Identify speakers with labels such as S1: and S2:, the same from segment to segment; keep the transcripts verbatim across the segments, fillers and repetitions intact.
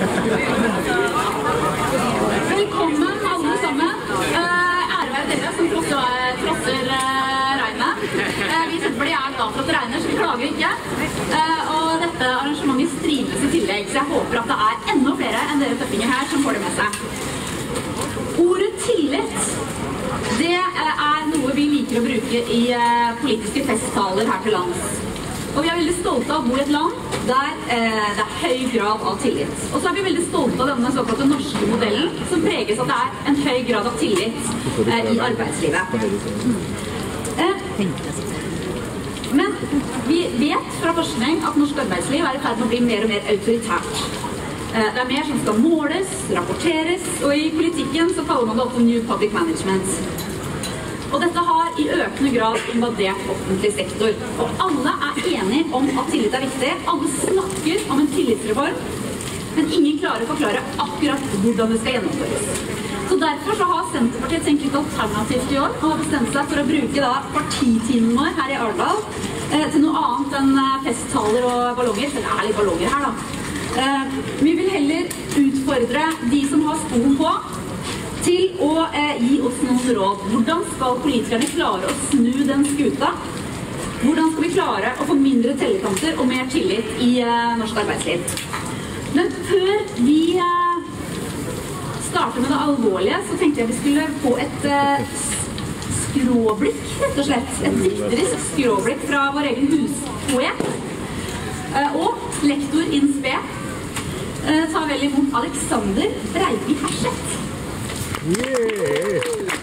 S1: Velkommen alle sammen. Ære være dere som trosser regnet. Vi i Senterpartiet er glad for at det regner, så vi klager ikke. Og dette arrangementet strides i tillegg, så jeg håper at det er enda flere enn dere tøffinger her som får det med seg. Ordet tillit, det er noe vi liker å bruke i politiske festtaler her til lands. Og vi er veldig stolte av å bo i et land der eh, det er høy grad av tillit. Og så er vi veldig stolte av denne såkalte norske modellen, som preges av at det er en høy grad av tillit eh, i arbeidslivet. Eh, men vi vet fra forskning at norsk arbeidsliv er i ferd med å bli mer og mer autoritært. Eh, det er mer som skal måles, rapporteres, og i politikken så kaller man det også New Public Management. Og dette har i økende grad invadert offentlig sektor. Og alle er enige om at tillit er viktig. Alle snakker om en tillitsreform, men ingen klarer å forklare akkurat hvordan det skal gjennomføres. Så derfor så har Senterpartiet tenkt litt alternativt i år, og har bestemt seg for å bruke da partitimen vår her i Arendal eh, til noe annet enn festtaler og ballonger. Så det er litt ballonger her da. Eh, vi vil heller utfordre de som har skoen på, til å eh, gi oss noen råd. Hvordan skal politikerne klare å snu den skuta? Hvordan skal vi klare å få mindre tellekanter og mer tillit i eh, norsk arbeidsliv? Men før vi eh, starter med det alvorlige, så tenkte jeg vi skulle få et eh, skråblikk, rett og slett. Et dikterisk skråblikk fra vår egen huspoet. Eh, og lektor in spe eh, tar vel imot Alexander Breivi Herseth.
S2: Yeah.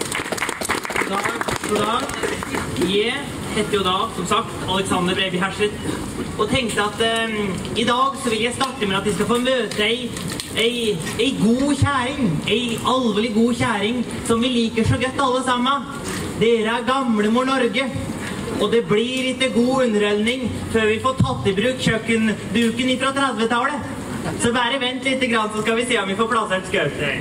S2: Da, da, jeg heter jo da, som sagt, Alexander Breivi Herseth, og tenkte at um, i dag så vil jeg starte med at jeg skal få møte ei, ei, ei god kjæring, ei alvorlig god kjæring, som vi liker så godt alle sammen. Dere er gamle mor Norge, og det blir ikke god underholdning før vi får tatt i bruk kjøkkenduken fra trettitallet. Så bare vent litt grann, så skal vi se om vi får plassert skjøter.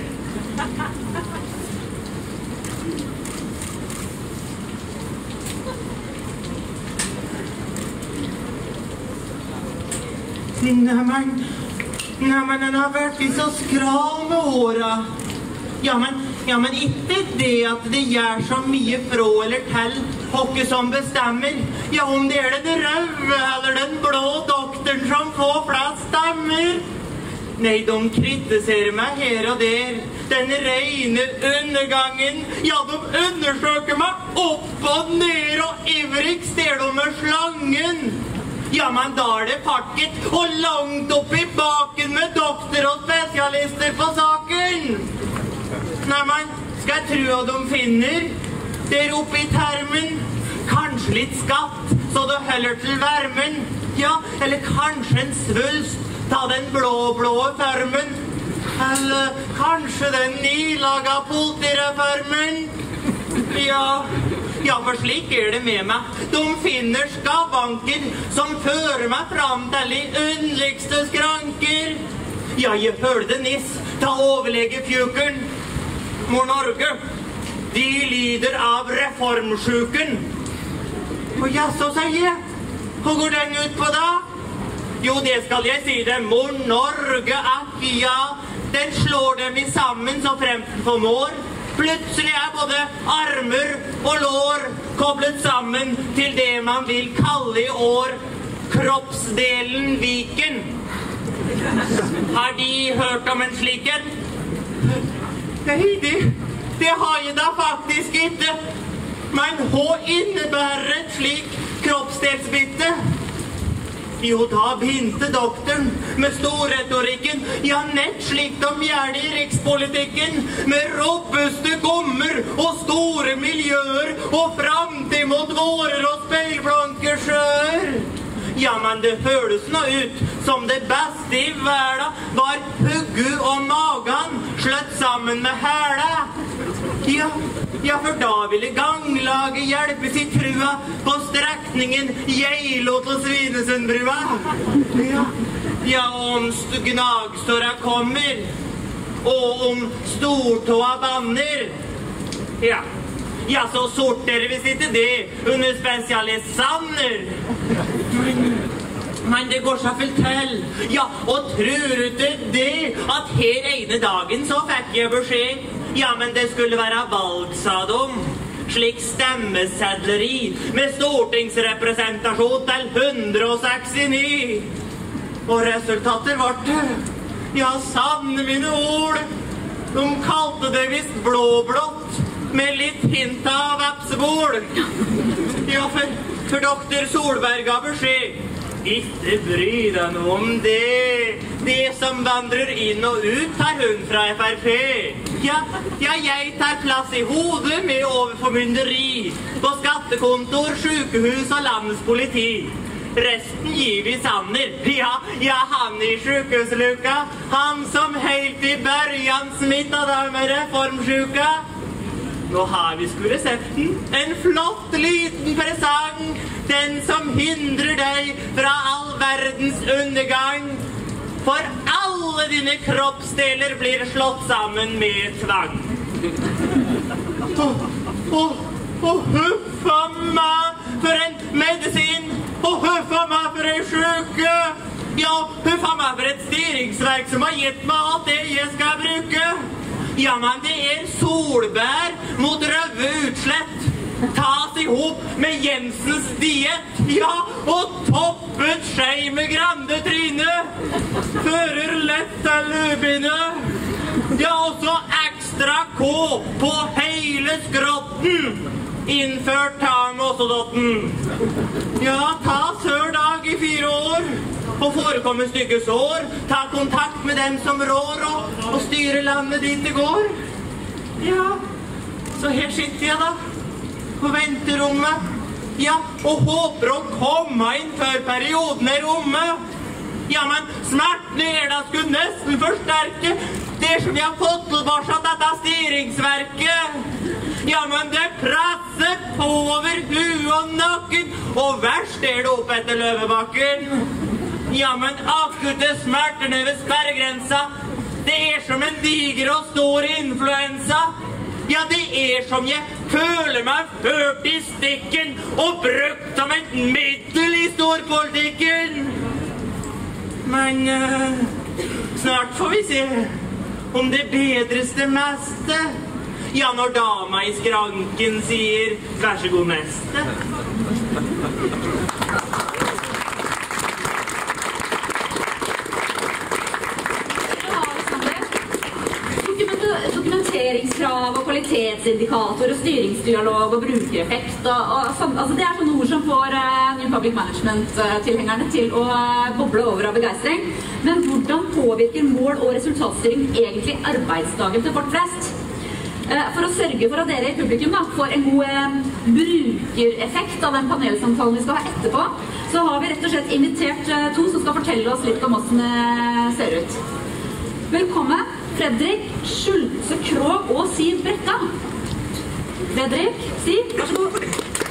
S2: Neimen, neimen, den har vært så skral med året. Ja, men, ja, men ikke det at det gjør så mye fra eller til hokke som bestemmer. Ja, om det er den røde eller den blå doktoren som får flest stemmer. Nei, de kritiserer meg her og der. Den rene undergangen. Ja, de undersøker meg opp og ned, og ivrig ser de med slangen. Ja, men da er det pakket, og langt opp i baken med doktor og spesialister på saken. Nei, men skal jeg tro at de finner der oppe i termen? Kanskje litt skatt, så det holder til vermen. Ja, eller kanskje en svulst. Ta den blå-blå formen. Eller kanskje den nylaga politireformen. Ja, ja, for slik er det med meg. De finner skavanker som fører meg fram til de underligste skranker. Ja, jeg hørte niss ta overlegefjukeren. Mor Norge, de lider av reformsjuken. Og ja, så sier jeg, hva går den ut på da? Jo, det skal jeg si dem. Mor Norge, akk ja, den slår dem i sammen så fremt for mår. Plutselig er både armer og lår koblet sammen til det man vil kalle i år kroppsdelen Viken. Har de hørt om en sliken? Nei, det, det har jeg da faktisk ikke. Men hva innebærer et slik kroppsdelsbytte? Jo, da begynte doktoren med storretorikken, ja, nett slik de gjør det i rikspolitikken, med robuste gommer og store miljøer og framtid mot vårer og speilblanke sjøer. Ja, men det føles nå ut som det beste i verden var huggu og magen sløtt sammen med hæla. Ja, ja, for da ville ganglaget hjelpe sitt trua på strekningen Geilo til Svinesundbrua. Ja, ja, om gnagstora kommer, og om stortåa banner. Ja, ja, så sorterer vi sitte det under spesialist Sanner. Men det går så fullt til. Ja, og tror du ikke det at her ene dagen så fikk jeg beskjed? Ja, men det skulle være valg, sa de. Slik stemmesedleri med stortingsrepresentasjon til hundre og sekstini. Og resultater var det. Ja, sanne mine ord. De kalte det visst blåblått, med litt hint av vepsebol. Ja, for, for doktor Solberg ga beskjed. Ikke bry deg noe om det. Det som vandrer inn og ut tar hun fra F R P. Ja, ja, jeg tar plass i hodet med overformynderi. På skattekontor, sykehus og landets politi. Resten gir vi Sanner. Ja, ja, han i sykehusluka. Han som helt i børjan smittet deg med reformsjuka. Nå har vi sku resepten. En flott liten presang. Den som hindrer deg fra all verdens undergang. For alle dine kroppsdeler blir slått sammen med tvang. Åh, åh, åh, huffa meg for en medisin. Og huffa meg for en syke. Ja, huffa meg for et styringsverk som har gitt meg alt det jeg skal bruke. Ja, men det er solbær mot røve utslett. Tas i hop med Jensens diet. Ja, og toppet skjei med grande tryne. Fører lett til lubine. Ja, også ekstra K på hele skrotten. Innført tang og sodotten. Ja, ta sør dag i fire år. Og forekomme stygge sår. Ta kontakt med dem som rår og, og styre landet dit det går. Ja, så her sitter jeg da. På venterommet. Ja, og håper å komme inn før perioden er omme. Ja, men smertene er da skulle nesten forsterke. Det er som jeg har fått tilbake dette styringsverket. Ja, men det prasser på over huet og nakken, og verst er det opp etter Løvebakken. Ja, men akutte smertene ved sperregrensa, det er som en diger og stor influensa. Ja, det er som jeg føler meg ført i stikken og brukt som et middel i storpolitikken. Men uh, snart får vi se om det bedres det meste. Ja, når dama i skranken sier, vær så god neste.
S1: Dokumenteringskrav og kvalitetsindikator og styringsdialog og brukereffekt. Og, og, altså det er sånne ord som får uh, New Public Management-tilhengerne til å uh, boble over av begeistring. Men hvordan påvirker mål- og resultatstyring egentlig arbeidsdagen til folk flest? For å sørge for at dere i publikum da, får en god eh, brukereffekt av den panelsamtalen vi skal ha etterpå, så har vi rett og slett invitert eh, to som skal fortelle oss litt om hvordan det ser ut. Velkommen, Fredrik Schultze Krogh og Siv Brekka. Fredrik, Siv, vær så god.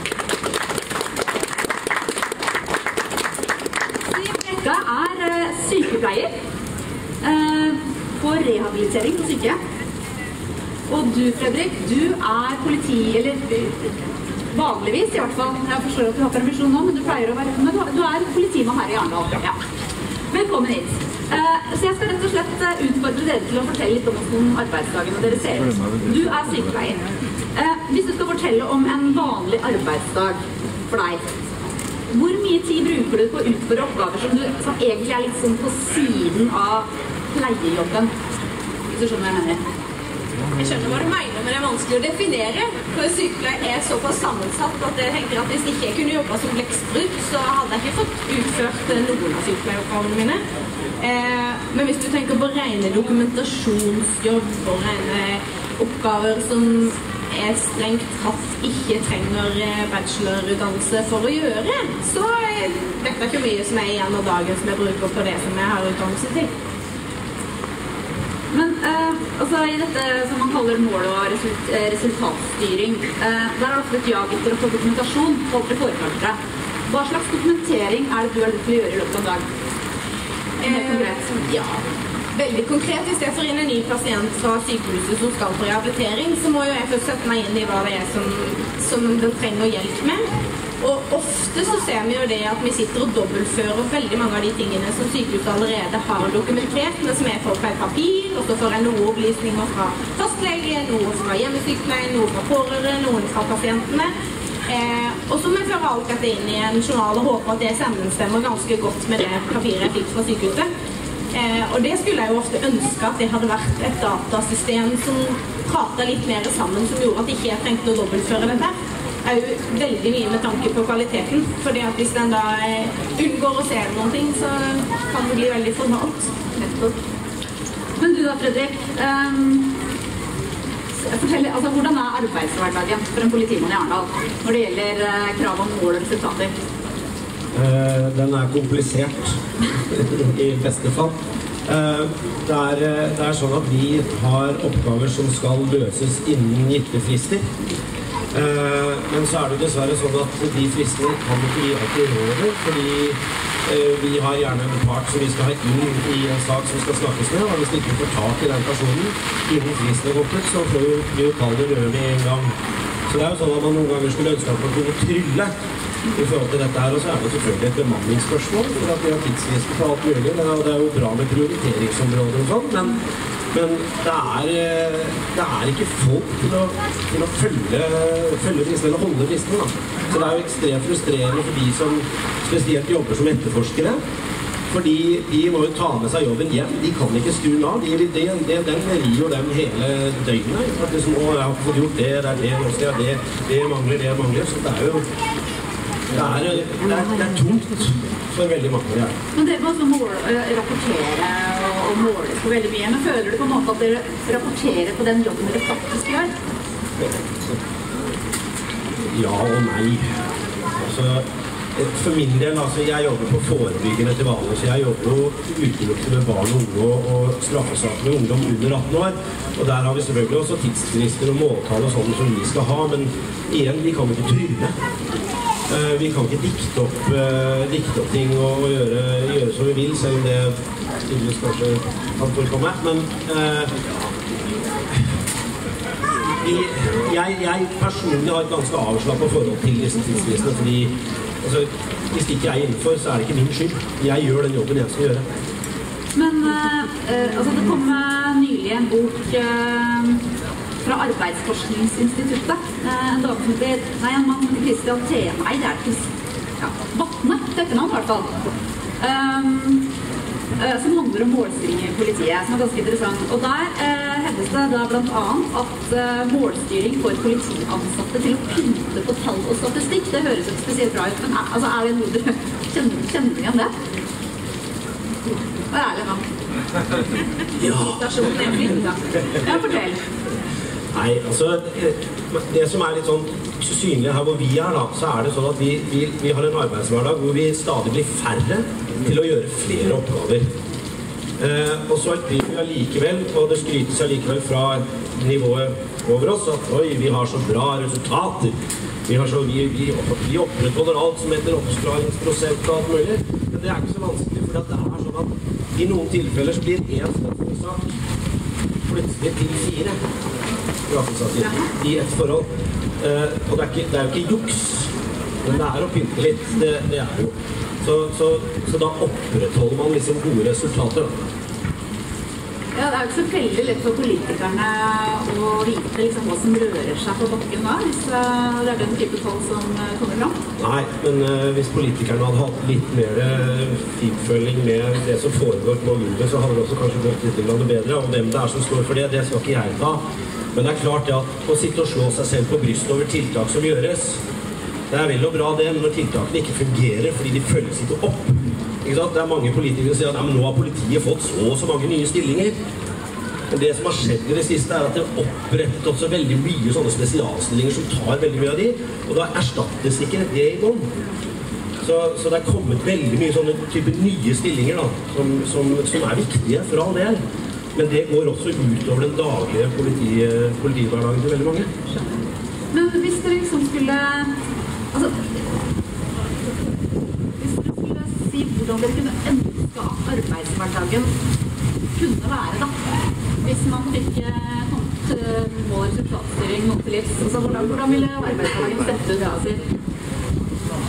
S1: Siv Brekka er eh, sykepleier eh, på rehabilitering på sykehjem. Og du, Fredrik, du er politi, eller vanligvis i hvert fall, jeg forstår at du har permisjon nå, men du pleier å være, men du er politimann her i Arendal. Ja. Velkommen hit. Uh, så jeg skal rett og slett utfordre dere til å fortelle litt om hvordan arbeidsdagene dere ser ut. Du er sykepleier. Uh, hvis du skal fortelle om en vanlig arbeidsdag for deg, hvor mye tid bruker du på å utføre oppgaver som, du, som egentlig er litt sånn på siden av pleiejobben? Hvis du skjønner hva jeg mener.
S3: Jeg skjønner hva du mener, men det er vanskelig å definere. For sykepleier er såpass sammensatt at jeg tenker at hvis ikke jeg kunne jobba som blekksprut, så hadde jeg ikke fått utført noen av sykepleieoppgavene mine. Eh, men hvis du tenker på rene dokumentasjonsjobb og rene oppgaver som er strengt tatt ikke trenger bachelorutdannelse for å gjøre, så vet jeg ikke mye som er igjen av dagen som jeg bruker på det som jeg har utdannelse til.
S1: Men eh, altså, i dette som man kaller mål- og result resultatstyring, eh, der er det ofte et jag etter å få dokumentasjon på alt det foregår deg. Hva slags dokumentering er det du er nødt til å gjøre i løpet av en dag? Helt konkret.
S3: Eh, ja, veldig konkret. Hvis jeg får inn en ny pasient fra sykehuset som skal på rehabilitering, så må jo jeg først sette meg inn i hva det er som, som den trenger hjelp med. Og ofte så ser vi jo det at vi sitter og dobbeltfører veldig mange av de tingene som sykehuset allerede har dokumentert, men som er for på et papir, og så får jeg noen opplysninger fra fastlege, noe fra hjemmesykepleien, noe fra pårørende, noen fra pasientene. Eh, og så må jeg føre alt dette inn i en journal og håpe at det sammenstemmer ganske godt med det papiret jeg fikk fra sykehuset. Eh, og det skulle jeg jo ofte ønske at det hadde vært et datasystem som pratet litt mer sammen, som gjorde at ikke jeg trengte å dobbeltføre dette. Det er jo veldig mye med tanke på kvaliteten, fordi at hvis den da unngår å se noen ting, så kan det bli veldig formalt. Nettopp.
S1: Men du da, Fredrik, um, fortell, altså, hvordan er arbeidshverdagen for en politimann i Arendal når det gjelder uh, krav om mål og resultater?
S4: Uh, den er komplisert, i beste fall. Uh, det, er, det er sånn at vi har oppgaver som skal løses innen gitte frister. Uh, men så er det dessverre sånn at de fristene kan ikke vi alltid råde, fordi uh, vi har gjerne en part som vi skal ha inn i en sak som skal snakkes med, og hvis vi ikke får tak i den personen innen fristen er gått ut, så får vi jo kalle det rød med en gang. Så det er jo sånn at man noen ganger skulle ønske at man kunne trylle i forhold til dette her, og så er det selvfølgelig et bemanningsspørsmål, for at vi har tidslister på alt mulig, og det er jo bra med prioriteringsområder og sånn, men, men det, er, det er ikke folk til å, til å følge, følge fristene, eller holde fristene, da. Så det er jo ekstremt frustrerende for de som spesielt jobber som etterforskere, fordi de må jo ta med seg jobben hjem, de kan ikke skru av, de, de, de, den rir jo dem hele døgnet, at liksom, å, jeg har ikke fått gjort det, det er det, nå skal jeg det, det mangler, det mangler, så det er jo Det er, det, er, det er tungt for veldig mange. Ja.
S1: Men dere må også måle, rapportere og, og måles på veldig mye. Men føler du på en måte at dere rapporterer på den jobben dere faktisk gjør?
S4: Ja og nei. Altså, for min del, altså, jeg jobber på forebyggende til vanlig, så jeg jobber jo utelukkende med barn og unge og, og straffesaker med ungdom under atten år. Og der har vi selvfølgelig også tidsfrister og måltall og sånn som vi skal ha, men igjen, vi kan ikke trylle. Uh, vi kan ikke dikte opp, uh, dikte opp ting og, og gjøre, gjøre som vi vil, selv om det tydeligvis kanskje kan forekomme. Men uh, vi, jeg, jeg personlig har et ganske avslappet forhold til disse tidsfristene, fordi altså, hvis ikke jeg er innenfor, så er det ikke min skyld. Jeg gjør den jobben jeg skal gjøre.
S1: Men uh, uh, altså, det kom nylig en bok uh, fra Arbeidsforskningsinstituttet. En dame som heter, nei, en mann som heter Christian T. Nei, det er ikke, ja, Vatne, dette navn i hvert fall. Um, uh, som handler om målstyring i politiet, som er ganske interessant. Og der uh, hevdes det da blant annet at uh, målstyring får politiansatte til å pynte på tall og statistikk. Det høres ikke spesielt bra ut, men er, altså, er det noe du kjenner, kjenner du igjen det? Vær ærlig nå.
S4: Ja.
S1: Ja, fortell.
S4: Nei, altså, det som er litt sånn synlig her hvor vi er da, så er det sånn at vi, vi, vi har en arbeidshverdag hvor vi stadig blir færre til å gjøre flere oppgaver. Eh, og så blir vi allikevel, og det skrytes allikevel fra nivået over oss, at oi, vi har så bra resultater. Vi, har så, vi, vi, vi opprettholder alt som heter oppklaringsprosent og alt mulig, men det er ikke så vanskelig, for det er sånn at i noen tilfeller så blir en straffesak plutselig til fire. I et forhold. Uh, og det er, ikke, det er jo ikke juks, men det er å pynte litt, det, det er jo. Så, så, så da opprettholder man liksom gode resultater.
S1: Ja, det er jo ikke så veldig lett for politikerne å vite liksom, hva som rører seg på bakken da, hvis uh, det er den type tall som uh, kommer fram.
S4: Nei, men uh, hvis politikerne hadde hatt litt mer uh, finføling med det som foregår på gulvet, så hadde det også kanskje gått litt bedre, og hvem det er som står for det, det skal ikke jeg ta. Men det er klart det at å sitte og slå seg selv på brystet over tiltak som gjøres, det er vel og bra det, men når tiltakene ikke fungerer fordi de følges ikke opp. Ikke sant? Det er mange politikere som sier at nå har politiet fått så og så mange nye stillinger. Men det som har skjedd i det siste er at det er opprettet også veldig mye sånne spesialstillinger som tar veldig mye av de, og da erstattes ikke det i gang. Så, så det er kommet veldig mye sånne type nye stillinger da, som, som, som er viktige for all del. Men det går også utover den daglige politi, politihverdagen til veldig mange.
S1: Men hvis dere liksom skulle, altså, hvis dere skulle si hvordan dere kunne ønske at arbeidshverdagen kunne være da, hvis man fikk kommet mål resultatstyring noe til livs, altså hvordan, hvordan ville arbeidshverdagen sett ut, ja, si?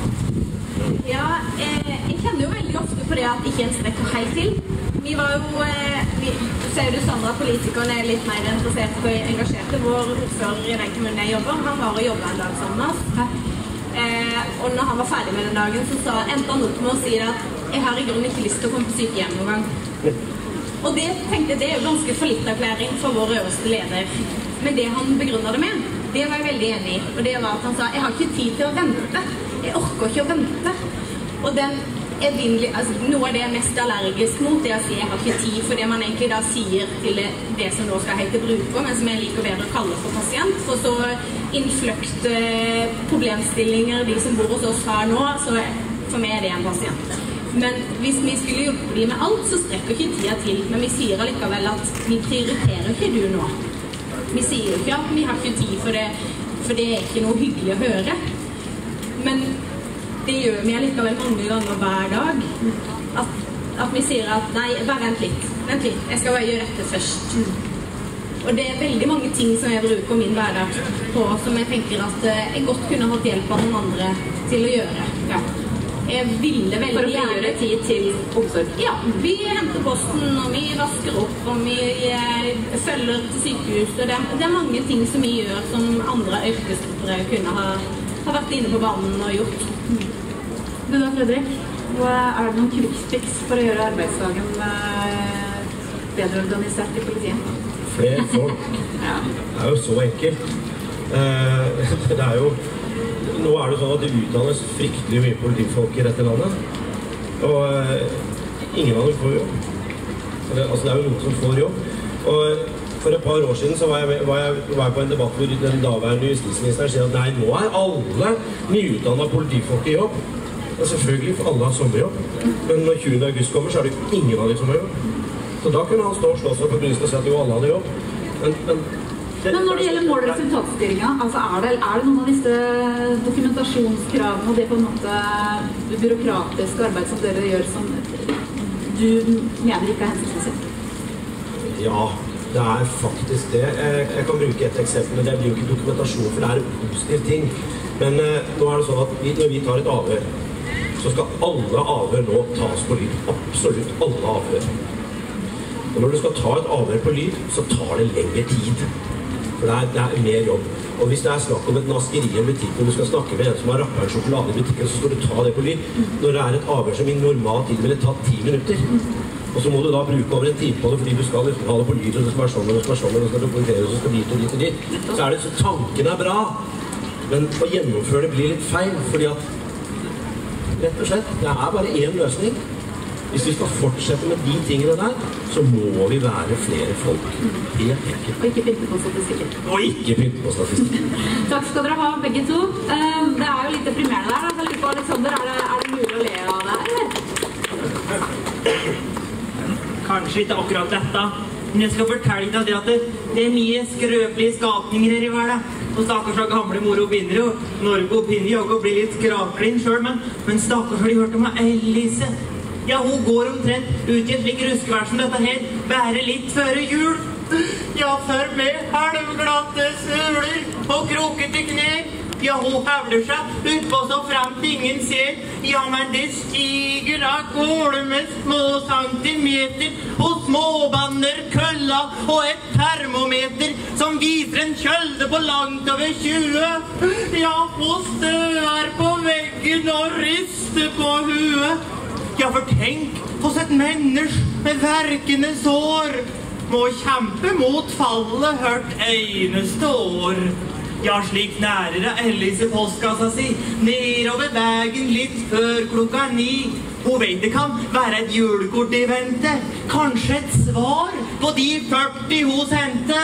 S3: Ja, eh, jeg kjenner jo veldig ofte på det at ikke en strekker helt til. Vi var jo, eh, vi ser jo Sandra, politikeren er litt mer interessert og engasjerte. Vår ordfører i den kommunen jeg jobber, han var og jobbet en dag sammen med oss. Eh, og når han var ferdig med den dagen, så sa, endte han opp med å si at jeg har i grunnen ikke lyst til å komme på sykehjem noen gang. Og det tenkte jeg, det er jo ganske fallitterklæring for vår øverste leder. Men det han begrunnet det med, det var jeg veldig enig i. Og det var at han sa, jeg har ikke tid til å vente. Jeg orker ikke å vente. Og den evinnelige, altså noe av det jeg er mest allergisk mot, det er å si jeg har ikke tid, for det man egentlig da sier til det som nå skal hete bruker, men som jeg liker bedre å kalle for pasient. For så innfløkte problemstillinger, de som bor hos oss her nå, så for meg er det en pasient. Men hvis vi skulle hjulpe dem med alt, så strekker ikke tida til. Men vi sier allikevel at vi prioriterer ikke du nå. Vi sier jo ikke at vi har ikke tid for det, for det er ikke noe hyggelig å høre. Men det gjør vi allikevel mange ganger hver dag. At, at vi sier at nei, bare vent litt, vent litt, jeg skal bare gjøre dette først. Og det er veldig mange ting som jeg bruker min hverdag på, som jeg tenker at jeg godt kunne hatt hjelp av noen andre til å gjøre. Ja. Jeg ville veldig
S1: For å gjøre tid til omsorg?
S3: Ja, vi henter posten, og vi vasker opp, og vi eh, følger til sykehus. Og det, er, det er mange ting som vi gjør som andre yrkesgrupper kunne ha, ha vært inne på banen og gjort.
S1: Du da, Fredrik, hva er det noen quick-fix for å gjøre arbeidsdagen eh, bedre organisert i politiet?
S4: Flere folk.
S1: Ja.
S4: Det er jo så enkelt. Eh, det er jo Nå er det sånn at det utdannes fryktelig mye politifolk i dette landet, og eh, ingen av dem får jobb. Eller, altså det er jo noen som får jobb. Og for et par år siden så var jeg, var jeg, var jeg på en debatt hvor den daværende justisministeren sier at nei, nå er alle nyutdannede politifolk i jobb. Og selvfølgelig, for alle har sommerjobb. Men når tjuende august kommer, så er det jo ingen av dem som har jobb. Så da kunne han stå og slå seg på brystet og si at jo, alle hadde jobb. Men, men
S1: Men når det gjelder mål- og resultatstyringen, altså er det, er det noen av disse dokumentasjonskravene og det på en måte byråkratiske arbeid som dere gjør som du mener ikke er hensiktsmessig?
S4: Ja, det er faktisk det. Jeg, jeg kan bruke et eksempel, men det blir jo ikke dokumentasjon, for det er en positiv ting. Men eh, nå er det sånn at vi, når vi tar et avhør, så skal alle avhør nå tas på lyd. Absolutt alle avhør. Og når du skal ta et avhør på lyd, så tar det lengre tid. For det er, det er mer jobb. Og hvis det er snakk om et naskeri i en butikk, og du skal snakke med en som har rappet en sjokolade i butikken, så skal du ta det på lyd. Når det er et avhør som i normal tid ville tatt ti minutter. Og så må du da bruke over en time på det, fordi du skal liksom ha det på lyd, og det skal være sånn, og det skal være sånn, og det skal dokumenteres, og det skal dit og dit og dit. Så er det så tanken er bra. Men å gjennomføre det blir litt feil, fordi at rett og slett, det er bare én løsning. Hvis vi skal fortsette med de tingene der, så må vi være flere folk. Helt enkelt.
S1: Og ikke pynte på statistikken.
S4: Og ikke pynte på statistikken.
S1: Takk skal dere ha, begge to. Um, det er jo litt deprimerende der, da. Så jeg lurer på, Alexander, er det, er det mulig å le av det her, eller?
S2: Kanskje ikke akkurat dette, men jeg skal fortelle deg det at det, det er mye skrøpelige skapninger her i verden. Og stakkars av gamle moro begynner jo, Norge begynner jo å bli litt skraklinn selv, men, men stakkars har de hørt om Elise. Ja, hun går omtrent ut i en slik ruskevær som dette her, bare litt før jul. Ja, for med halvglatte suler og krokete knær. Ja, hun hevler seg utpå så fremt ingen ser. Ja, men det stiger av gårde med små centimeter og småbanner, kølla og et termometer som viser en kjølde på langt over tjue. Ja, hun støer på veggen og rister på huet. Ja, for tenk hos et menneske med verkende sår må kjempe mot fallet hvert eneste år. Ja, slik nærer det Elise postkassa si, nedover veien litt før klokka ni. Hun vet det kan være et julekort i vente, kanskje et svar på de førti hun sendte.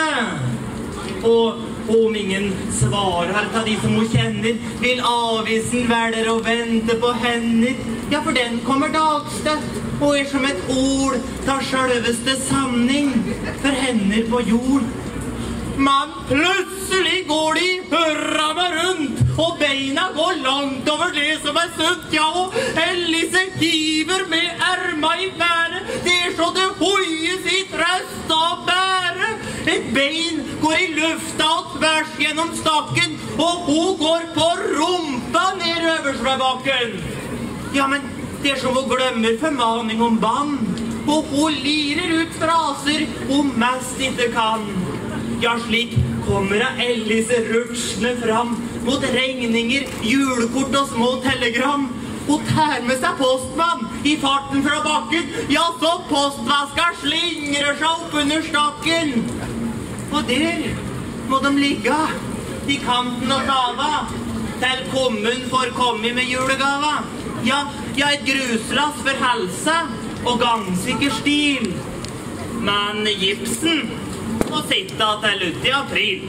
S2: Og om ingen svarer til de som hun kjenner, vil avisen velge å vente på hender. Ja, for den kommer dagstøtt, og er som et ord ta selveste sanning for hender på jord. Men plutselig går de hurra meg rundt, og beina går langt over det som er sunt. Ja, og Elise hiver med erma i været, det er så det hoies i trøst og bære. Et bein går i lufta og tvers gjennom stakken, og hun går på rumpa ned øverst ved bakken. Ja, men det er som hun glemmer formaning om bann, og hun lirer ut fraser hun mest ikke kan. Ja, slik kommer Elise rutsjende fram mot regninger, julekort og små telegram. Hun tar med seg postmann i farten fra bakken, ja, så postvasker slingrer seg opp under stakken. Og der må de ligge i kanten og tava, til kommun får komme med julegava. Ja, ja, et gruslass for helse og gangsikker stil. Men gipsen må sitte til ut i april.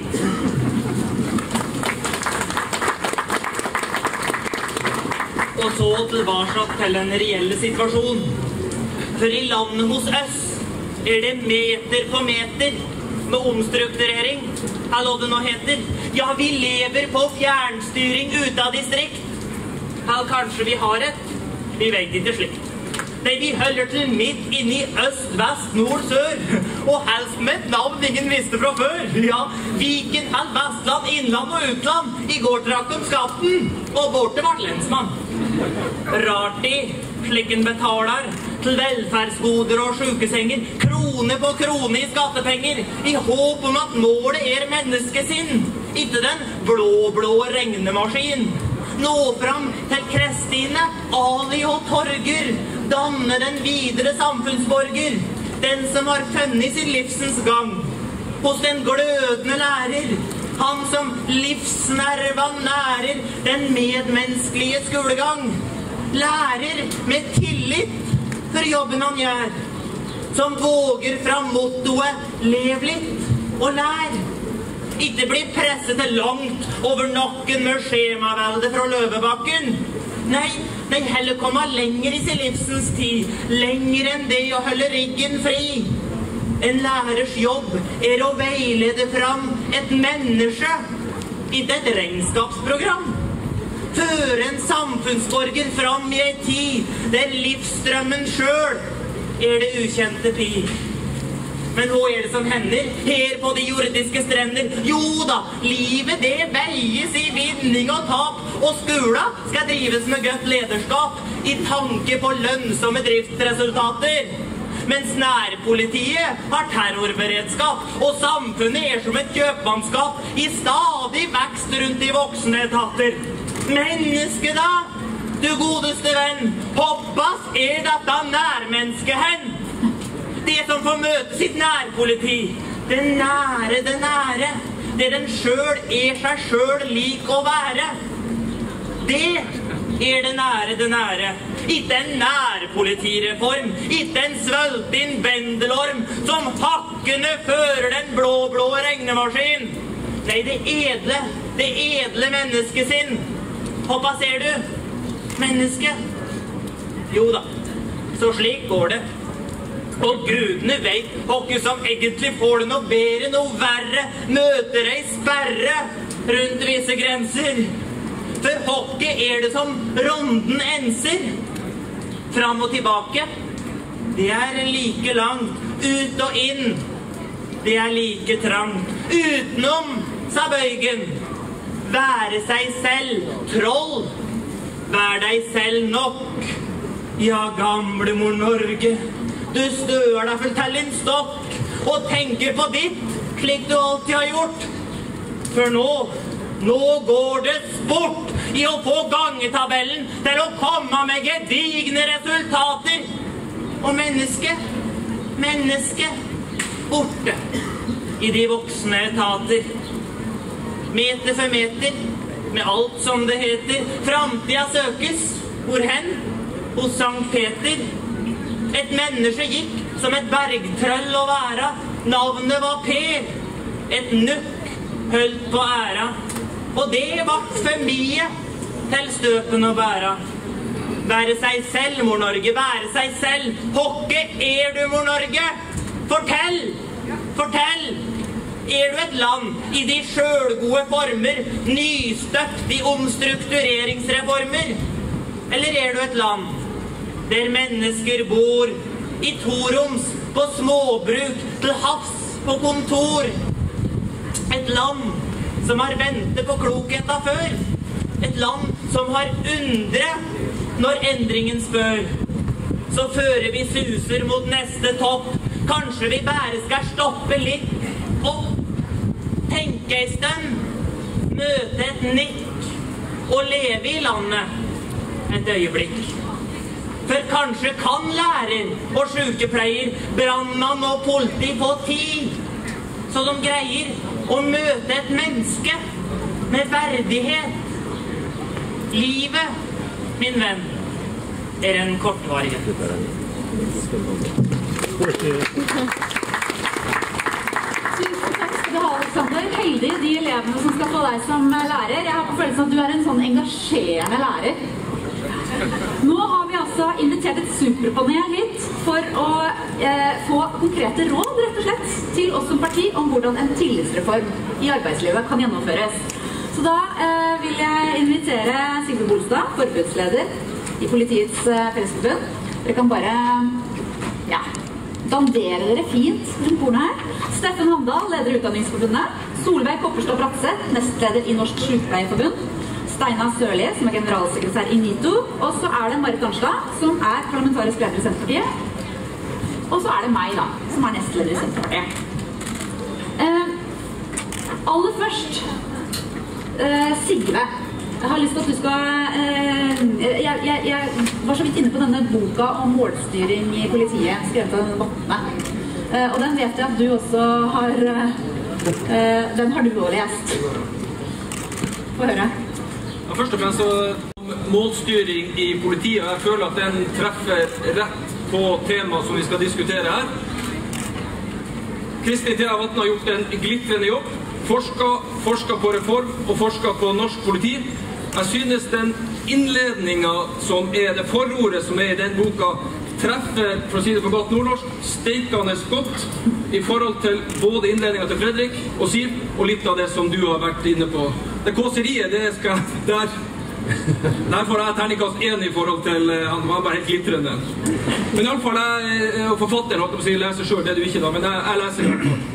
S2: Og så tilbake til den reelle situasjonen. For i landet hos oss er det meter på meter med omstrukturering, eller hva det nå heter. Ja, vi lever på fjernstyring ut av distrikt. Eller kanskje vi har et, vi vet ikke slikt. Nei, vi holder til midt inne i øst, vest, nord, sør, og helst med et navn ingen visste fra før. Ja, Viken, Hell, Vestland, Innland og Utland. I går trakk om skatten, og borte var lensmann. Rart i, slik en betaler, til velferdsgoder og sjukesenger, krone på krone i skattepenger, i håp om at målet er menneskesinn, ikke den blå-blå regnemaskin. Nå fram til Kristine, Ali og Torger, danne den videre samfunnsborger, den som har funnet sin livsens gang, hos den glødende lærer, han som livsnerva nærer den medmenneskelige skolegang, lærer med tillit for jobben han gjør, som våger fram mottoet lev litt og lær. Ikke bli presset til langt over nakken med skjemavelde fra Løvebakken. Nei, nei, heller komme lenger i sin livsens tid, lenger enn det å holde ryggen fri. En lærers jobb er å veilede fram et menneske i et regnskapsprogram. Føre en samfunnsborger fram i en tid der livsstrømmen selv er det ukjente pi. Men hva er det som hender her på de jordiske strender? Jo da, livet det veies i vinning og tap, og skola skal drives med godt lederskap i tanke på lønnsomme driftsresultater. Mens nærpolitiet har terrorberedskap, og samfunnet er som et kjøpmannskap i stadig vekst rundt de voksne etater. Menneske da, du godeste venn, hoppas er dette nærmenneske hen. Det som får møte sitt nærpoliti, det nære, det nære, det den selv er seg selv lik å være. Det er det nære, det nære. Ikke en nærpolitireform, ikke en svøltin bendelorm som hakkende fører den blå-blå regnemaskin. Nei, det edle, det edle mennesket sin. Hoppa ser du? Menneske? Jo da, så slik går det. Og gudene vet hokket som egentlig får det noe bedre, noe verre, møter ei sperre rundt visse grenser. For hokket er det som ronden enser. Fram og tilbake, det er like langt, ut og inn, det er like trangt. Utenom, sa Bøygen, være seg selv, troll, vær deg selv nok. Ja, gamle mor Norge, du støer deg vel til en stokk og tenker på ditt, slik du alltid har gjort. For nå, nå går det sport i å få gangetabellen til å komme med gedigne resultater. Og menneske, menneske, borte i de voksne etater. Meter for meter, med alt som det heter, framtida søkes, hvor hen? Hos Sankt Peter. Et menneske gikk som et bergtrøll å være. Navnet var Per. Et nukk holdt på æra. Og det var for mye til støpen å bære. Være seg selv, mor Norge, være seg selv. Hokke er du, mor Norge? Fortell! Fortell! Er du et land i de sjølgode former, nystøpt i omstruktureringsreformer? Eller er du et land der mennesker bor i toroms, på småbruk, til havs, på kontor? Et land som har ventet på klokheten før. Et land som har undre når endringen spør, så fører vi suser mot neste topp. Kanskje vi bare skal stoppe litt opp, tenke en stund, møte et nikk og leve i landet et øyeblikk. For kanskje kan lærer og sykepleier, brandmann og politi få tid, så de greier å møte et menneske med verdighet. Livet, min venn, er en kortvarig.
S1: Tusen takk skal du ha, Alexander. Heldig de elevene som skal få deg som lærer. Jeg har på følelsen at du er en sånn engasjerende lærer. Nå har vi altså invitert et superpanel hit for å eh, få konkrete råd, rett og slett, til oss som parti om hvordan en tillitsreform i arbeidslivet kan gjennomføres. Så da eh, vil jeg invitere Sigve Bolstad, forbudsleder i Politiets eh, Fellesforbund. Dere kan bare, ja, dandere dere fint rundt bordet her. Steffen Handal, leder i Utdanningsforbundet. Solveig Kopperstad Bratseth, nestleder i Norsk Sykepleierforbund. Steina Sørli, som er generalsekretær i NITO. Og så er det Marit Arnstad, som er parlamentarisk leder i Senterpartiet. Og så er det meg da, som er nestleder i Senterpartiet. Eh, aller først, eh, Sigve. Jeg har lyst til at du skal... Eh, jeg, jeg, jeg var så vidt inne på denne boka om målstyring i politiet, skrevet av Vatne. Eh, og den vet jeg at du også har... Eh, den har du også lest. Få høre.
S5: Ja, først og fremst så målstyring i politiet. Jeg føler at den treffer rett på temaet som vi skal diskutere her. Kristin Thea Vatne har gjort en glitrende jobb. Forsket, forsket på reform og forsket på norsk politi. Jeg synes den innledningen som er det forordet som er i den boka treffer, for å si det på godt nordnorsk, steikende godt i forhold til både innledningen til Fredrik og Siv, og litt av det som du har vært inne på. Det kåseriet, det skal der, der får jeg terningkast én i forhold til, han var bare helt glitrende. Men i alle fall, jeg og forfatteren holdt på å si, leser selv, det er du ikke da, men jeg, jeg leser i alle fall.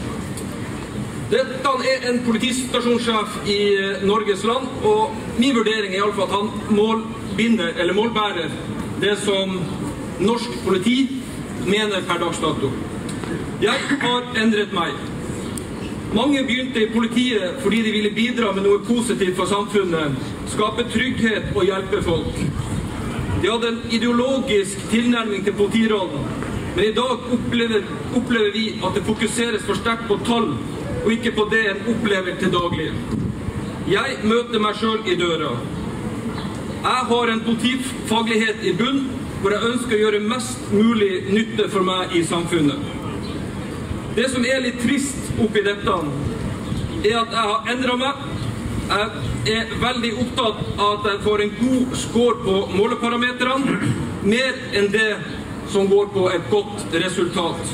S5: Dette er en politistasjonssjef i Norges land, og min vurdering er i alle fall at han målbinder, eller målbærer, det som norsk politi mener per dags dato. Jeg har endret meg. Mange begynte i politiet fordi de ville bidra med noe positivt for samfunnet, skape trygghet og hjelpe folk. De hadde en ideologisk tilnærming til politirollen, men i dag opplever, opplever vi at det fokuseres for sterkt på tall, og ikke på det en opplever til daglig. Jeg møter meg selv i døra. Jeg har en politifaglighet i bunn, hvor jeg ønsker å gjøre mest mulig nytte for meg i samfunnet. Det som er litt trist oppi dette, er at jeg har endret meg. Jeg er veldig opptatt av at jeg får en god score på måleparametrene, mer enn det som går på et godt resultat.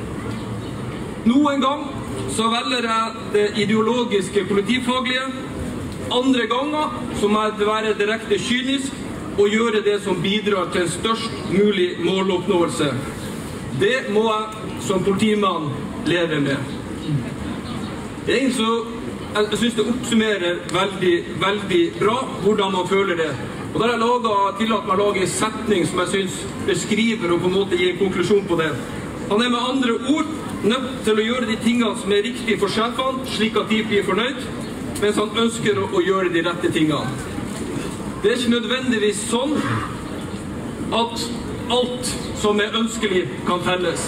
S5: Noen gang så velger jeg det ideologiske politifaglige. Andre ganger så må jeg være direkte kynisk og gjøre det som bidrar til størst mulig måloppnåelse. Det må jeg som politimann leve med. Det er en så, jeg synes det oppsummerer veldig, veldig bra hvordan man føler det. Og da har jeg laget, tillatt meg å lage en setning som jeg synes beskriver og på en måte gir en konklusjon på det. Han er med andre ord nødt til å gjøre de tingene som er riktige for sjefene, slik at de blir fornøyd, mens han ønsker å, å gjøre de rette tingene. Det er ikke nødvendigvis sånn at alt som er ønskelig kan telles.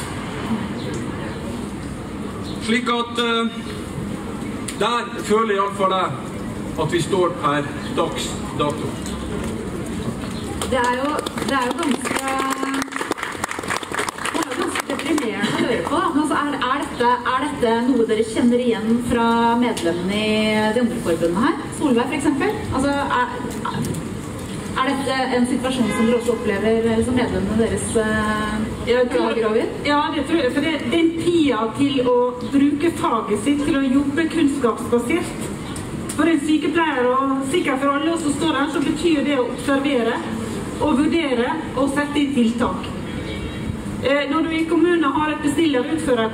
S5: Slik at uh, der føler i alle fall jeg at vi står per dags dato.
S1: Det er jo, det er jo ganske... deprimerende å høre på. Altså, er, er, dette, er dette noe dere kjenner igjen fra medlemmene i de andre forbundene her? Solveig for eksempel? Altså, er, er dette en situasjon som dere også opplever som medlemmene deres uh, klager over?
S6: Ja, det tror jeg. For det, den tida til å bruke faget sitt til å jobbe kunnskapsbasert for en sykepleier, og sikkert for alle som står her, så betyr det å observere og vurdere og sette inn tiltak. Når du i kommunen har et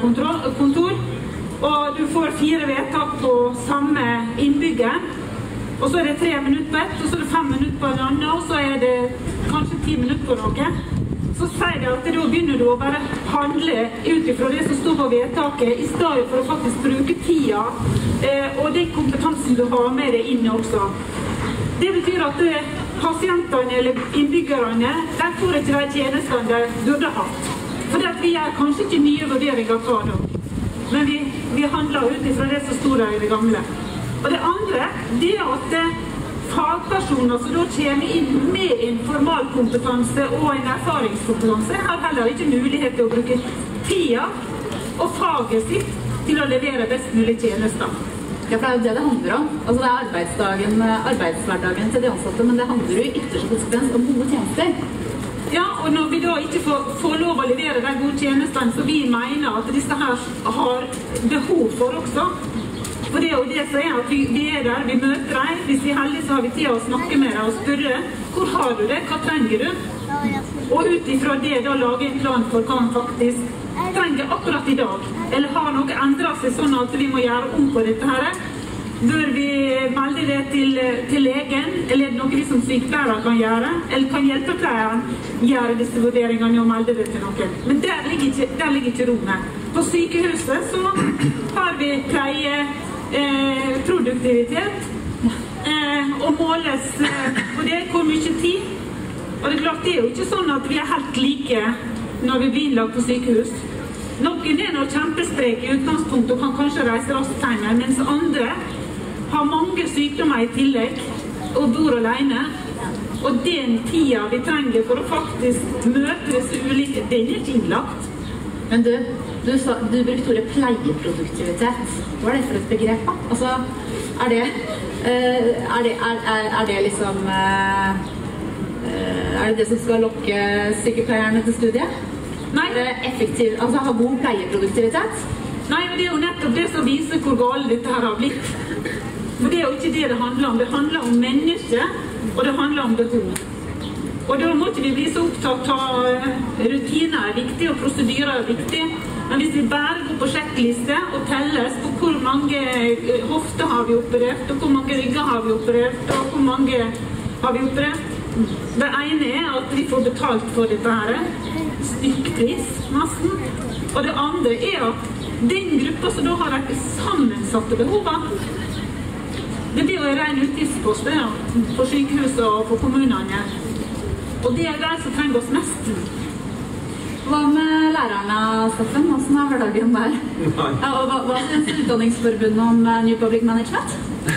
S6: bestiller-utfører-kontor, og du får fire vedtak på samme innbygger, og så er det tre minutter på ett, og så er det fem minutter på en annen, og så er det kanskje ti minutter på noe. Så sier det at da begynner du å bare handle ut ifra det som står på vedtaket, i stedet for å faktisk bruke tida eh, og den kompetansen du har med deg inn også. Det betyr at eh, pasientene eller innbyggerne, de får ikke de tjenestene de burde hatt. For vi gjør kanskje ikke nye vurderinger hva da, men vi, vi handler ut ifra det som står der i det gamle. Og det andre, det er at fagpersoner som da kommer inn med en formalkompetanse og en erfaringskompetanse, har heller ikke mulighet til å bruke tida og faget sitt til å levere best mulig tjenester.
S1: Ja, for det er jo det det handler om. Altså det er arbeidsdagen, arbeidshverdagen til de ansatte, men det handler jo i ytterste konsekvens om gode tjenester.
S6: Ja, og når vi da ikke får, får lov å levere de gode tjenestene som vi mener at disse her har behov for også, for det er jo det som er at vi, vi er der, vi møter deg, hvis vi er heldige så har vi tid å snakke med deg og spørre hvor har du det, hva trenger du? Og ut ifra det da lage en plan for hva man faktisk trenger akkurat i dag. Eller har noe endret seg sånn at vi må gjøre om på dette her? Bør vi melde det til, til legen, eller er det noe vi som sykepleiere kan gjøre? Eller kan hjelpepleieren gjøre disse vurderingene og melde det til noen? Men der ligger ikke, der ligger ikke rommet. På sykehuset så har vi pleie Eh, produktivitet eh, og måles eh, på det hvor mye tid, og det er klart det er jo ikke sånn at vi er helt like når vi blir innlagt på sykehus. Noen er noe kjempesprek i utgangspunktet og kan kanskje reise raskt hjem, mens andre har mange sykdommer i tillegg og bor alene, og den tida vi trenger for å faktisk møte disse ulike, den er ikke innlagt.
S1: Men du, du, sa, du brukte ordet pleieproduktivitet. Hva er det for et begrep da? Altså, er det, uh, er det, er, er, er det liksom, uh, uh, er det det som skal lokke sykepleierne til studiet?
S6: Nei.
S1: Er det effektiv, altså ha god pleieproduktivitet?
S6: Nei, men det er jo nettopp det som viser hvor galt dette her har blitt. For det er jo ikke det det handler om. Det handler om mennesker, og det handler om behov. Og da må ikke vi bli så opptatt av rutiner er viktig, og prosedyrer er viktig. Men hvis vi bare går på sjekkliste og telles på hvor mange hofter har vi operert, og hvor mange rygger har vi operert, og hvor mange har vi operert. Det ene er at vi får betalt for dette her, stykkpris, massen. Og det andre er at den gruppa som da har de sammensatte behovene, det blir jo en ren utgiftspost ja, på sykehuset og på kommunene. Og det er de som trenger oss mest.
S1: Hva med lærerne, Steffen? Hvordan er hverdagen der? Ja, og hva, hva synes utdanningsforbundet om New Public Management?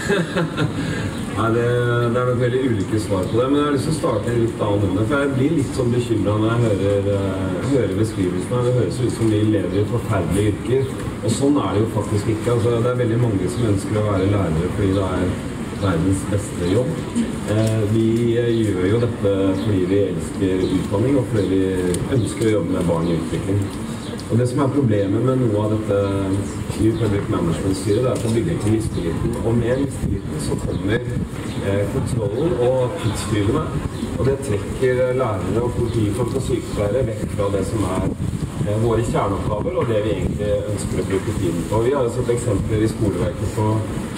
S7: Nei, det, det er nok veldig ulike svar på det, men jeg har lyst til å starte litt av noe, for jeg blir litt sånn bekymret når jeg hører, uh, hører beskrivelsene. Det høres ut som vi lever i forferdelige yrker, og sånn er det jo faktisk ikke. Altså, det er veldig mange som ønsker å være lærere fordi det er verdens beste jobb. Eh, vi gjør jo dette fordi vi elsker utdanning, og fordi vi ønsker å jobbe med barn i utvikling. Og det som er problemet med noe av dette New Public Management-styret, det er at det bygger til mistilliten. Og med mistilliten så kommer eh, kontrollen og tidstyvene, og det trekker lærere og politifolk og sykepleiere vekk fra det som er eh, våre kjerneoppgaver, og det vi egentlig ønsker å bruke tiden på. Vi har jo sett eksempler i skoleverket på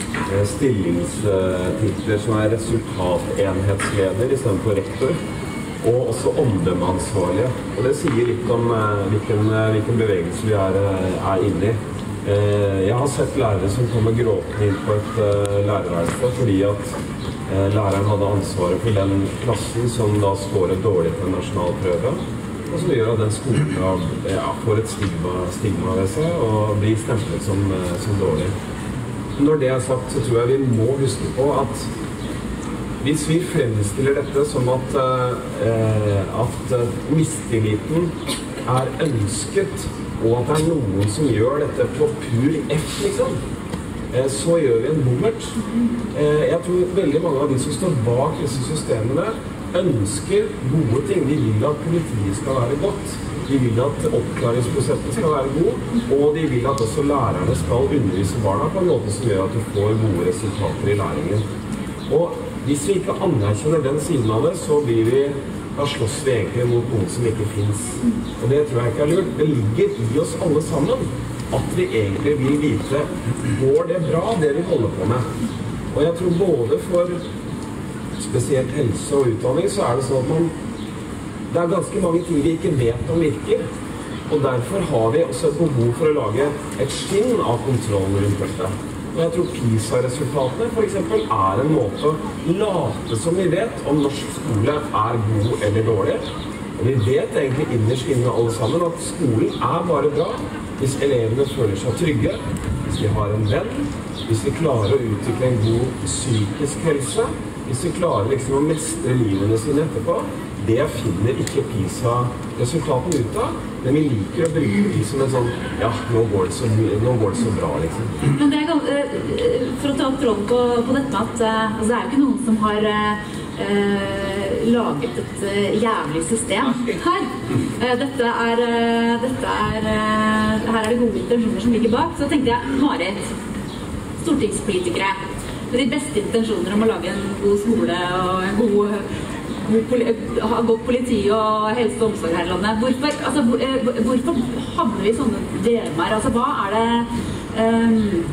S7: stillingstitler som er resultatenhetsleder i stedet for rektor, og også omdømmeansvarlige. Og det sier litt om uh, hvilken, uh, hvilken bevegelse vi er, uh, er inne i. Uh, jeg har sett lærere som kommer gråtende inn på et uh, lærerværelse fordi at uh, læreren hadde ansvaret for den klassen som da scorer dårlig på en nasjonal prøve, og som gjør at den skolen da, ja, får et stigma, stigma ved seg og blir stemplet som, uh, som dårlig. Når det er sagt, så tror jeg vi må huske på at hvis vi fremstiller dette som at, uh, at uh, mistilliten er ønsket, og at det er noen som gjør dette på pur F, liksom, uh, så gjør vi en bommert. Uh, jeg tror veldig mange av de som står bak disse systemene ønsker gode ting. De vil at politiet skal være godt. De vil at oppklaringsprosessen skal være god, og de vil at også lærerne skal undervise barna på en måte som gjør at du får gode resultater i læringen. Og hvis vi ikke anerkjenner den siden av det, så blir vi, da slåss vi egentlig mot noen som ikke finnes. Og det tror jeg ikke er lurt. Det ligger i oss alle sammen at vi egentlig vil vite, går det bra, det vi holder på med? Og jeg tror både for spesielt helse og utdanning så er det sånn at man, det er ganske mange ting vi ikke vet om virker. Og derfor har vi også et behov for å lage et skinn av kontroll rundt dette. Og jeg tror PISA-resultatene for eksempel er en måte å late som vi vet om norsk skole er god eller dårlig. Og vi vet egentlig innerst inne alle sammen at skolen er bare bra hvis elevene føler seg trygge, hvis de har en venn, hvis vi klarer å utvikle en god psykisk helse, hvis vi klarer liksom å mestre livene sine etterpå. Det finner ikke PISA-resultatene ut av, men vi liker å bruke de som en sånn, ja, nå går det så, nå går det så bra, liksom.
S1: Men det er, for å ta opp tråden på, på dette, at altså, det er jo ikke noen som har eh, laget et jævlig system her. Dette er, dette er, her er det gode intensjoner som ligger bak. Så tenkte jeg, Marit, stortingspolitikere, med de beste intensjoner om å lage en god skole og en god, ha godt politi og helse og omsorg her i landet. Hvorfor, altså, hvor, hvorfor havner vi i sånne dilemmaer? Altså, hva er det um,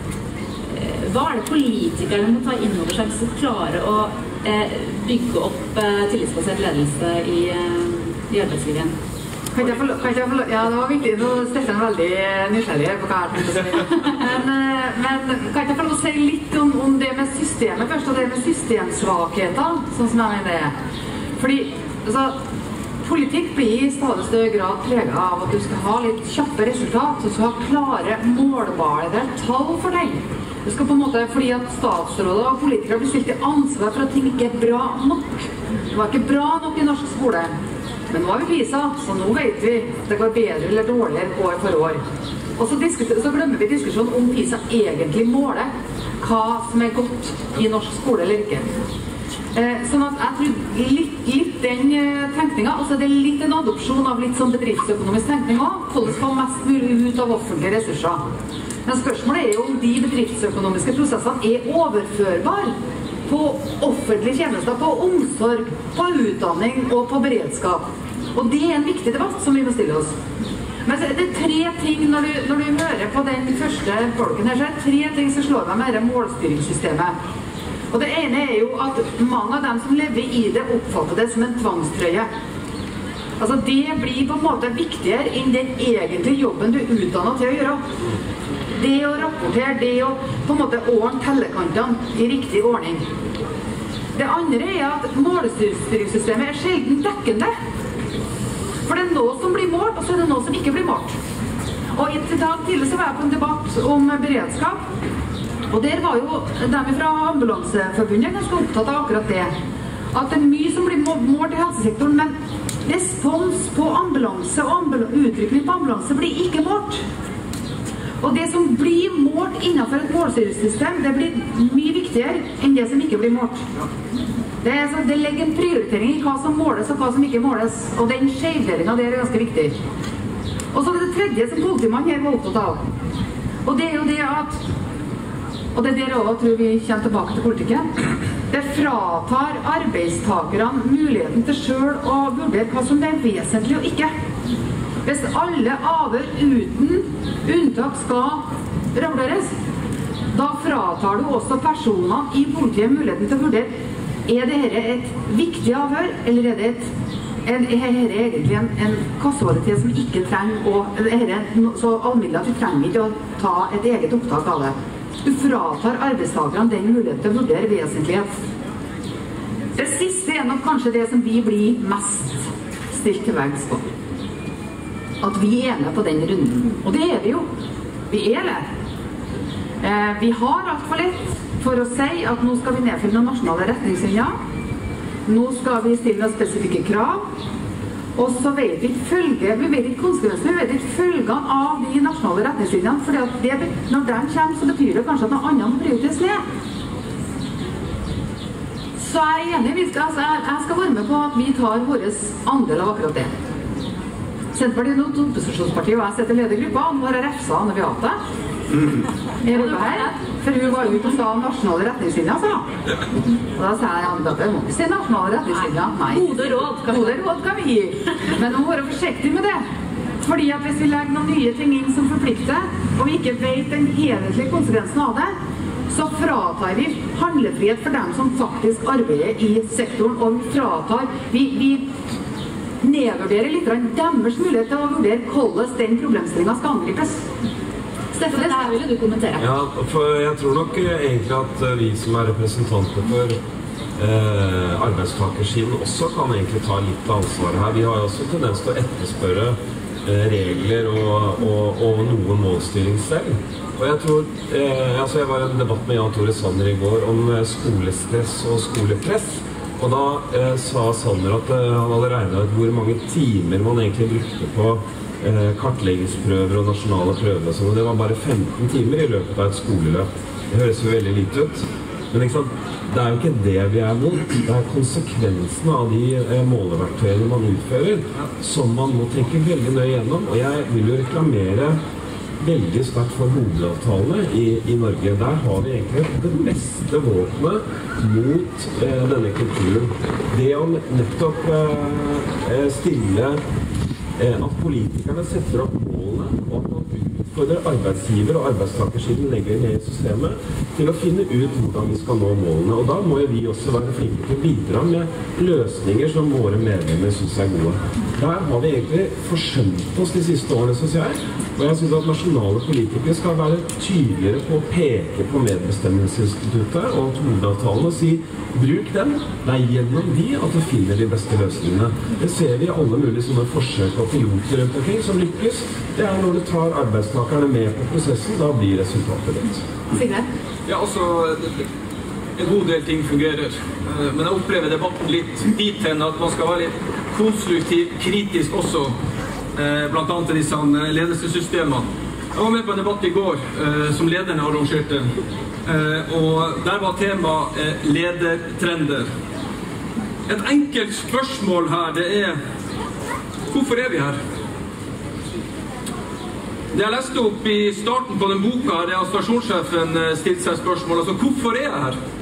S1: hva er det politikerne må ta inn over seg for å klare å uh, bygge opp uh, tillitsbasert ledelse i, uh, i arbeidslivet?
S8: Kan jeg få, kan jeg få, ja, det var viktig. Nå Steffen er veldig nysgjerrig på hva jeg tenkte å si. Men, men kan jeg få lov å si litt om, om det med systemet først, og det med systemsvakheter, sånn som jeg mener det er. Fordi, altså, politikk blir i stadig større grad preget av at du skal ha litt kjappe resultat, du skal ha klare, målbare tall for deg. Du skal på en måte, fordi at statsråder og politikere blir stilt til ansvar for at ting ikke er bra nok. Det var ikke bra nok i norsk skole. Men nå har vi PISA, så nå vet vi at det går bedre eller dårligere år for år. Og så, så glemmer vi diskusjonen om PISA egentlig måler hva som er godt i norsk skole eller ikke. Eh, sånn at jeg tror litt, litt den eh, tenkningen, og så er det litt en adopsjon av litt sånn bedriftsøkonomisk tenkning også, hvordan få mest mulig ut av offentlige ressurser. Men spørsmålet er jo om de bedriftsøkonomiske prosessene er overførbare på offentlige tjenester, på omsorg, på utdanning og på beredskap. Og det er en viktig debatt som vi må stille oss. Men det er tre ting, når du, når du hører på den første folken her, så er det tre ting som slår meg med dette målstyringssystemet. Og det ene er jo at mange av dem som lever i det, oppfatter det som en tvangstrøye. Altså det blir på en måte viktigere enn den egentlige jobben du er utdannet til å gjøre. Det å rapportere, det å på en måte ordne tellekantene i riktig ordning. Det andre er at målstyringssystemet er sjelden dekkende. For det er noe som blir målt, og så er det noe som ikke blir målt. Og i dag tidlig så var jeg på en debatt om beredskap, og der var jo de fra Ambulanseforbundet ganske opptatt av akkurat det. At det er mye som blir målt i helsesektoren, men respons på ambulanse og ambul utrykning på ambulanse blir ikke målt. Og det som blir målt innenfor et målstyringssystem, det blir mye viktigere enn det som ikke blir målt. Det, er, så, det legger en prioritering i hva som måles og hva som ikke måles, og den skjevdelingen der er ganske viktig. Og så er det det tredje som politimannen her var opptatt av. Og det er jo det at, og det er der også tror vi kommer tilbake til politikken, det fratar arbeidstakerne muligheten til selv å vurdere hva som er vesentlig og ikke. Hvis alle avhør uten unntak skal rapporteres, da fratar du også personene i politiet muligheten til å vurdere er dette et viktig avhør, eller er det et, en, er dette egentlig en, en kasualitet som ikke trenger å, er så almiddelig at vi trenger ikke å ta et eget opptak av det. Du fratar arbeidstakerne den muligheten til å vurdere vesentlighet. Det siste er nok kanskje det som vi blir mest stilt til veggs på. At vi er med på den runden. Og det er vi jo. Vi er det. Eh, vi har alt for lett for å si at nå skal vi nedfylle noen nasjonale retningslinjer. Nå skal vi stille noen spesifikke krav. Og så vet vi ikke følge, vi vet ikke konsekvensene, vi vet ikke følgene av de nasjonale retningslinjene. For når de kommer, så betyr det kanskje at noe annet må prioriteres ned. Så jeg er enig, vi skal, altså, jeg skal være med på at vi tar vår andel av akkurat det. Senterpartiet er noe opposisjonsparti, og jeg sitter i ledergruppa, og nå har jeg refsa Anne Beate. Jeg var her, for hun var ute og sa nasjonale retningslinjer, sa. Og da sa jeg, Anne Beate, må ikke si nasjonale retningslinjer. Nei.
S1: Gode råd.
S8: Gode råd kan vi gi. Men vi må være forsiktige med det. Fordi at hvis vi legger noen nye ting inn som forplikter, og vi ikke vet den helhetlige konsekvensen av det, så fratar vi handlefrihet for dem som faktisk arbeider i sektoren, og vi fratar, vi, vi nedvurderer litt deres mulighet til å vurdere hvordan den problemstillingen skal angripes. Steffen, det her ville du kommentere.
S7: Ja, for jeg tror nok egentlig at vi som er representanter for eh, arbeidstakersiden også kan egentlig ta litt ansvar her. Vi har jo også tendens til å etterspørre eh, regler og, og, og noen målstyring selv. Og jeg tror, eh, altså jeg var i en debatt med Jan Tore Sanner i går om skolestress og skolepress. Og da eh, sa Sanner at eh, han hadde regnet ut hvor mange timer man egentlig brukte på eh, kartleggingsprøver og nasjonale prøver og sånn. Og det var bare femten timer i løpet av et skoleløp. Det høres jo veldig lite ut. Men ikke sant? Det er jo ikke det vi er mot. Det er konsekvensen av de eh, måleverktøyene man utfører, som man må tenke veldig nøye gjennom. Og jeg vil jo reklamere veldig sterkt for hovedavtalene i, i Norge. Der har vi egentlig det beste våpenet mot eh, denne kulturen. Det å nettopp eh, stille eh, at politikerne setter opp målene, og at man utfordrer arbeidsgiver og arbeidstakersiden legger ned i systemet til å finne ut hvordan vi skal nå målene. Og da må vi også være flinke til å bidra med løsninger som våre medlemmer synes er gode. Der har vi egentlig forsømt oss de siste årene, synes jeg. Og jeg synes at nasjonale politikere skal være tydeligere på å peke på medbestemmelsesinstituttet og hovedavtalen og si bruk den. Det er gjennom de at du finner de beste løsningene. Det ser vi i alle mulige sånne forsøk og piloter rundt omkring som lykkes. Det er når du tar arbeidstakerne med på prosessen, da blir resultatet ditt.
S8: Signe?
S5: Ja, altså, en god del ting fungerer. Men jeg opplever debatten litt dit hen at man skal være litt konstruktiv, kritisk også. Blant annet disse ledelsessystemene. Jeg var med på en debatt i går som lederne arrangerte, og der var tema ledertrender. Et enkelt spørsmål her, det er hvorfor er vi her? Det jeg leste opp i starten på den boka, det har stasjonssjefen stilt seg spørsmål, altså hvorfor er jeg her?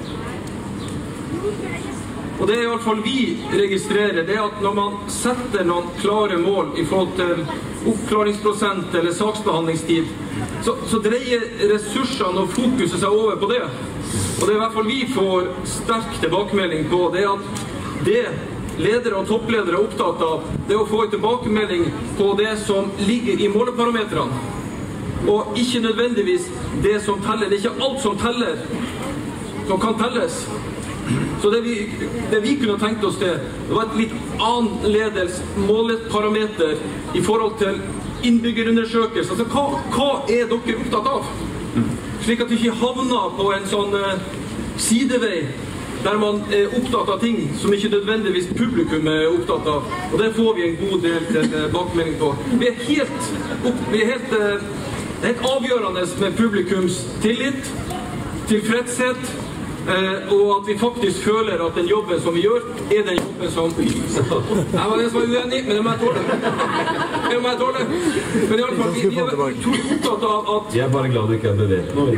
S5: Og det er i hvert fall vi registrerer, det er at når man setter noen klare mål i forhold til oppklaringsprosent eller saksbehandlingstid, så, så dreier ressursene og fokuset seg over på det. Og det er i hvert fall vi får sterk tilbakemelding på, det er at det ledere og toppledere er opptatt av, det er å få en tilbakemelding på det som ligger i måleparametrene. Og ikke nødvendigvis det som teller. Det er ikke alt som teller, som kan telles. Så det vi, det vi kunne tenkt oss det, det var et litt annerledes måleparameter i forhold til innbyggerundersøkelser. Altså, hva, hva er dere opptatt av? Slik at vi ikke havner på en sånn uh, sidevei, der man er opptatt av ting som ikke nødvendigvis publikum er opptatt av. Og det får vi en god del tilbakemelding på. Vi er helt, opp, vi er helt, uh, helt avgjørende med publikums tillit, tilfredshet, Uh, og at vi faktisk føler at den jobben som vi gjør, er den jobben som jeg var den som var uenig, men det må jeg tåle. Det må jeg tåle. Men i alle fall, vi, vi er opptatt av at
S7: jeg er bare glad du ikke er beveget nå.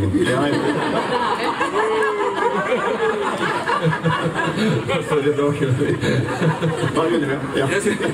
S7: Sorry, det var ikke det. Da begynner vi, ja.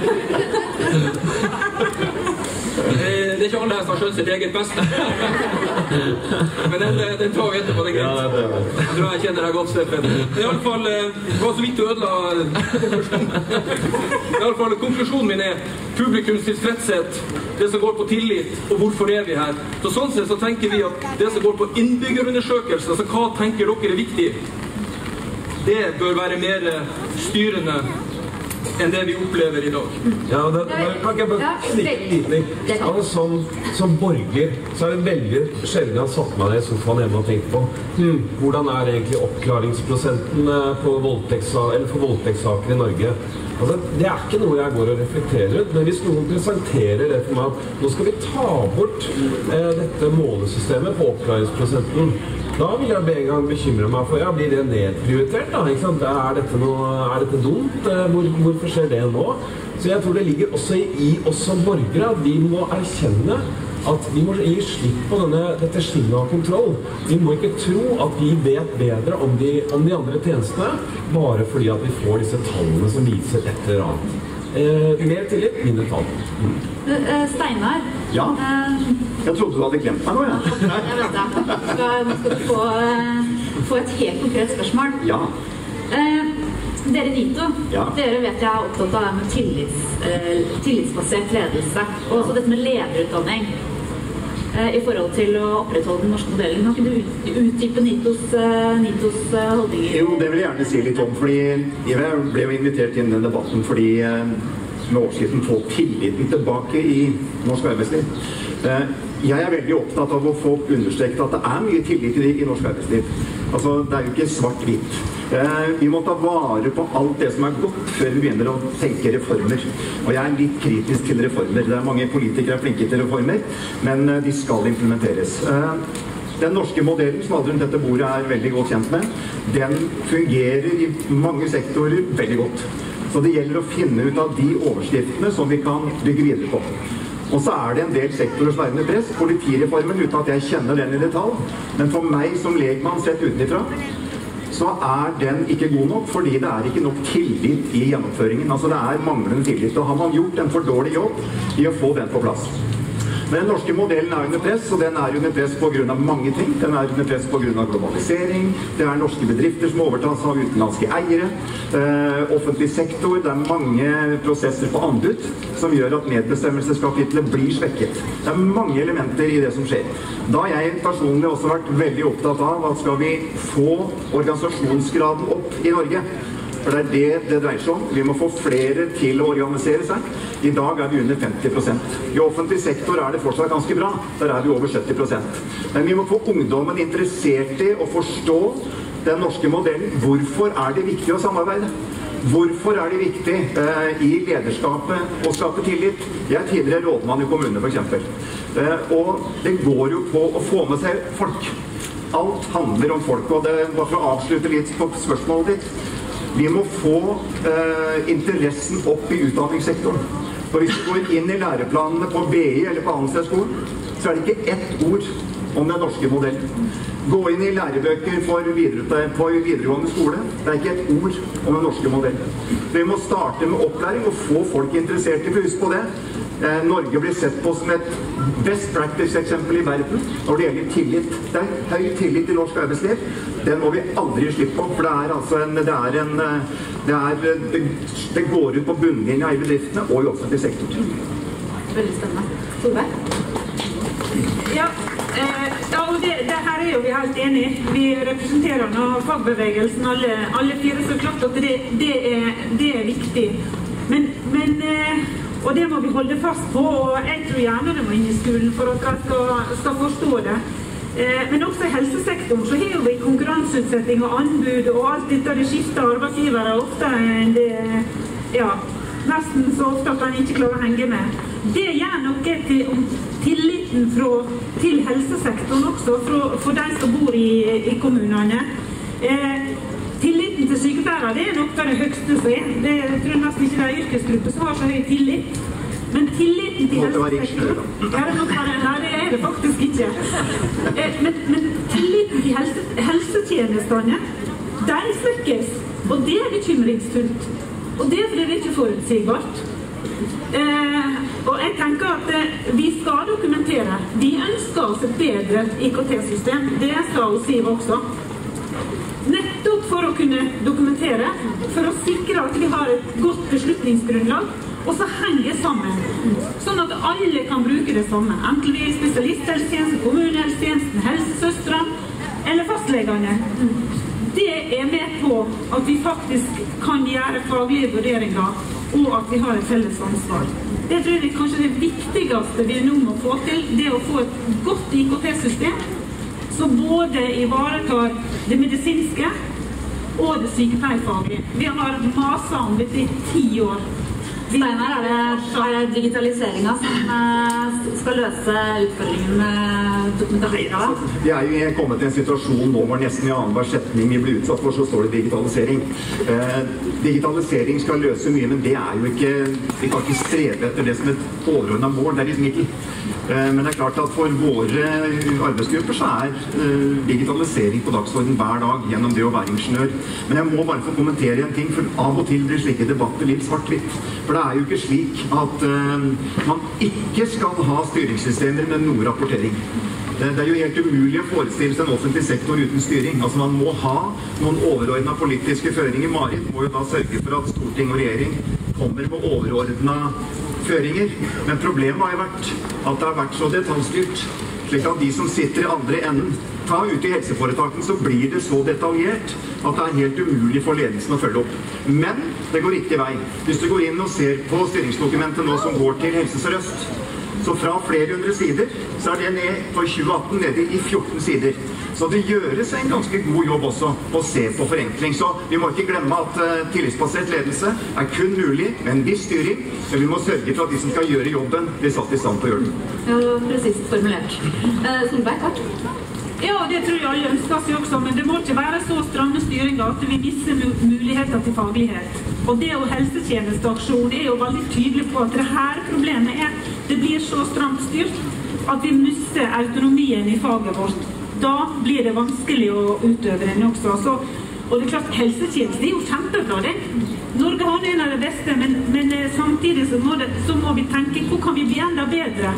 S5: Det er ikke alle her som har skjønt sitt eget beste. Men den, den tar vi etterpå, det er greit. Jeg tror jeg kjenner deg godt, Steffen. I alle fall, det var så vidt å ødela konklusjonen. I alle fall, konklusjonen min er publikums tilfredshet, det som går på tillit, og hvorfor er vi her. Så sånn sett så tenker vi at det som går på innbyggerundersøkelser, altså hva tenker dere er viktig, det bør være mer styrende enn det vi opplever i dag.
S7: Ja, det, det kan ikke jeg bare snikke litt litt. Ja, som, som borger, så er det veldig sjelden jeg har satt meg ned i sofaen hjemme og tenkt på hmm, hvordan er egentlig oppklaringsprosenten på voldtektssaker, eller for voldtektssaker i Norge. Altså, det er ikke noe jeg går og reflekterer ut, men hvis noen presenterer det for meg at nå skal vi ta bort eh, dette målesystemet på oppklaringsprosenten, da vil jeg en gang bekymre meg for, ja, blir det nedprioritert da, ikke sant? Er dette, noe, er dette dumt? Hvor, hvorfor skjer det nå? Så jeg tror det ligger også i, i oss som borgere at vi må erkjenne at vi må gi slipp på denne, dette skinnet av kontroll. Vi må ikke tro at vi vet bedre om de, om de andre tjenestene, bare fordi at vi får disse tallene som viser et eller annet. Eh, mer tillit, mindre tall.
S1: Steinar.
S9: Ja, jeg trodde du hadde glemt meg nå, ja.
S1: Jeg vet det. Nå skal du få, få et helt konkret spørsmål.
S9: Ja.
S1: Eh, dere NITO,
S9: ja.
S1: Dere vet jeg er opptatt av det med tillits, eh, tillitsbasert ledelse, og også dette med lederutdanning eh, i forhold til å opprettholde den norske modellen. Kan ikke du utdype NITOs, eh, NITOs eh, holdninger?
S9: Jo, det vil jeg gjerne si litt om, fordi jeg ble jo invitert inn i den debatten fordi eh, med overskriften få tilliten tilbake i norsk arbeidsliv. Jeg er veldig opptatt av å få understreket at det er mye tillit i, i norsk arbeidsliv. Altså, det er jo ikke svart-hvitt. Vi må ta vare på alt det som er godt før vi begynner å tenke reformer. Og jeg er litt kritisk til reformer. Det er mange politikere er flinke til reformer, men de skal implementeres. Den norske modellen, som alle rundt dette bordet er veldig godt kjent med, den fungerer i mange sektorer veldig godt. Så det gjelder å finne ut av de overskriftene som vi kan bygge videre på. Og så er det en del sektorer som er under press. Politireformen, uten at jeg kjenner den i detalj. Men for meg som legmann sett utenifra, så er den ikke god nok, fordi det er ikke nok tillit i gjennomføringen. Altså det er manglende tillit. Og har man gjort en for dårlig jobb i å få den på plass. Men den norske modellen er under press, og den er under press på grunn av mange ting. Den er under press på grunn av globalisering, det er norske bedrifter som overtas av utenlandske eiere, eh, offentlig sektor, det er mange prosesser på anbud som gjør at medbestemmelseskapitlet blir svekket. Det er mange elementer i det som skjer. Da har jeg personlig også vært veldig opptatt av at skal vi få organisasjonsgraden opp i Norge, for det er det det dreier seg om. Vi må få flere til å organisere seg. I dag er vi under femti prosent. I offentlig sektor er det fortsatt ganske bra. Der er vi over sytti prosent. Men vi må få ungdommen interessert i å forstå den norske modellen. Hvorfor er det viktig å samarbeide? Hvorfor er det viktig eh, i lederskapet å skape tillit? Jeg er tidligere rådmann i kommunen, for eksempel. Eh, og det går jo på å få med seg folk. Alt handler om folk, og det var for å avslutte litt på spørsmålet ditt. Vi må få eh, interessen opp i utdanningssektoren. For hvis vi går inn i læreplanene på B I eller på Handelshøyskolen, så er det ikke ett ord om den norske modellen. Gå inn i lærebøker for videre, på videregående skole. Det er ikke et ord om den norske modellen. Vi må starte med opplæring og få folk interessert i, for husk på det. Eh, Norge blir sett på som et best practice-eksempel i verden når det gjelder tillit. Det er høy tillit i norsk arbeidsliv. Den må vi aldri slippe på, for det er altså en, det er en, det er, det, det går ut på bunnlinja i bedriftene og i offentlig sektor.
S1: Veldig spennende. Solveig?
S6: Ja, eh, ja og det, det her er jo vi helt enige. Vi representerer nå fagbevegelsen, alle, alle fire, så klart at det, det, er, det er viktig. Men, men eh, og det må vi holde fast på, og jeg tror gjerne det må inn i skolen for at jeg skal, skal forstå det. Eh, men også i helsesektoren så har vi konkurranseutsetting og anbud og alt dette, det skifter arbeidsgivere ofte enn det, ja, nesten så ofte at man ikke klarer å henge med. Det gjør noe til om tilliten fra, til helsesektoren også, for, for de som bor i, i kommunene. Eh, Tilliten til sykepleiere, det er nok av det høyeste som er. Det jeg tror nesten ikke det er yrkesgrupper som har så høy tillit. Men tilliten til helsesektoren... Ja, det, nok være, nei, det er det faktisk ikke. Men, men tilliten til helse, helsetjenestene, den svekkes. Og det er bekymringsfullt. Og det er fordi det ikke er forutsigbart. Eh, og jeg tenker at eh, vi skal dokumentere. Vi ønsker oss et bedre I K T-system. Det sa Siv også. Nettopp for å kunne dokumentere, for å sikre at vi har et godt beslutningsgrunnlag, og så henger sammen, sånn at alle kan bruke det samme, enten vi er spesialisthelsetjenesten, kommunehelsetjenesten, helsesøstre eller fastlegene. Det er med på at vi faktisk kan gjøre faglige vurderinger, og at vi har et felles ansvar. Det tror jeg kanskje det viktigste vi nå må få til, det å få et godt I K T-system, som både ivaretar det medisinske og det sykepleiefaglige. Vi har maset om dette I ti år.
S1: Steinar, er det, er det digitaliseringen som uh, skal løse utfordringen med dokumentasjon?
S9: Vi er jo kommet til en situasjon nå hvor nesten I annenhver setning vi blir utsatt for, så står det digitalisering. Eh, digitalisering skal løse mye, men det er jo ikke, vi kan ikke streve etter det som et overordnet mål. Det er liksom ikke Men det er klart at for våre arbeidsgrupper så er digitalisering på dagsorden hver dag gjennom det å være ingeniør. Men jeg må bare få kommentere en ting, for av og til blir slike debatter litt svart-hvitt. For det er jo ikke slik at man ikke skal ha styringssystemer med noe rapportering. Det er jo helt umulig å forestille seg en offentlig sektor uten styring. Altså man må ha noen overordnede politiske føringer. Marit må jo da sørge for at storting og regjering kommer med overordnede føringer. Men problemet har jo vært at det har vært så detaljstyrt, slik at de som sitter i andre enden, ta ut i helseforetaken, så blir det så detaljert at det er helt umulig for ledelsen å følge opp. Men det går riktig vei. Hvis du går inn og ser på styringsdokumentet nå som går til Helse Sør-Øst, så fra flere hundre sider, så er det ned for tjue atten nede i fjorten sider. Så det gjøres en ganske god jobb også å se på forenkling. Så vi må ikke glemme at uh, tillitsbasert ledelse er kun mulig med en viss styring, men vi må sørge for at de som skal gjøre jobben, blir satt i stand til å gjøre den.
S1: Ja, presist formulert. Uh, Solberg, kort?
S6: Ja, det tror jeg alle ønsker seg også, men det må ikke være så stramme styringer at vi misser muligheter til faglighet. Og det og helsetjenesteaksjon er jo veldig tydelig på at det her problemet er, det blir så stramt styrt at vi mister autonomien i faget vårt. Da blir det vanskelig å utøve den også. Så, og det er klart, helsetjeneste er jo kjempebra det. Norge har en av det beste, men, men samtidig så må, det, så må vi tenke, hvor kan vi bli enda bedre?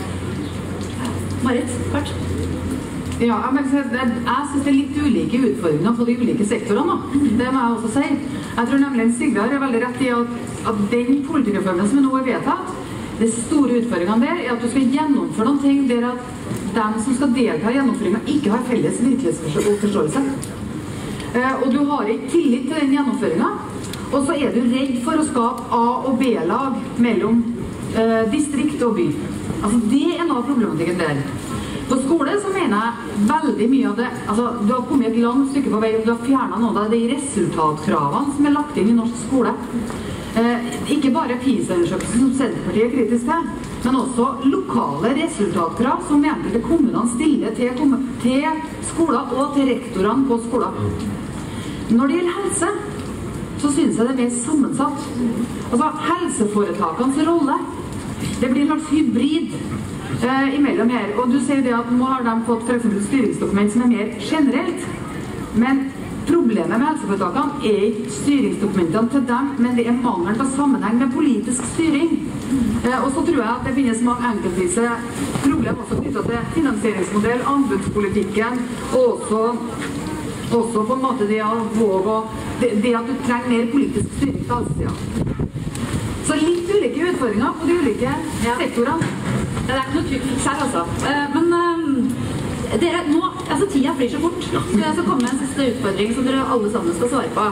S1: Marit, kort?
S8: Ja, jeg synes det er litt ulike utfordringer på de ulike sektorene. Det må jeg også si. Jeg tror nemlig en Sigvard er veldig rett i at, at den politireformen som er nå er vedtatt, det store utfordringene der er at du skal gjennomføre noen ting der at de som skal delta i gjennomføringen ikke har felles virkelighetsforståelse. Og du har ikke tillit til den gjennomføringen, og så er du redd for å skape A- og B-lag mellom eh, distrikt og by. Altså det er noe av problematikken der. På skole så mener jeg veldig mye av det, altså du har kommet et langt stykke på vei, og du har fjernet noen av de resultatkravene som er lagt inn i norsk skole. Eh, ikke bare PISA-undersøkelsen som Senterpartiet er kritisk til, men også lokale resultatkrav som enkelte kommunene stiller til, til skoler og til rektorene på skoler. Når det gjelder helse, så synes jeg det er mer sammensatt. Altså helseforetakenes rolle, det blir en slags hybrid eh, imellom her, og du sier det at nå har de fått for eksempel styringsdokument som er mer generelt, men problemet med helseforetakene er ikke styringsdokumentene til dem, men det er mangelen på sammenheng med politisk styring. Eh, og så tror jeg at det finnes mange enkeltvise problemer også knyttet til finansieringsmodell, anbudspolitikken, og også, også på en måte det å våge det, det at du trenger mer politisk styring til helsesiden. Så litt ulike utfordringer på de ulike ja. sektorene.
S1: Det er ikke noe kvikkfiks her, altså. Uh, men uh, dere, nå, altså tida flyr så fort. Ja. Så jeg skal komme med en siste utfordring som dere alle sammen skal svare på.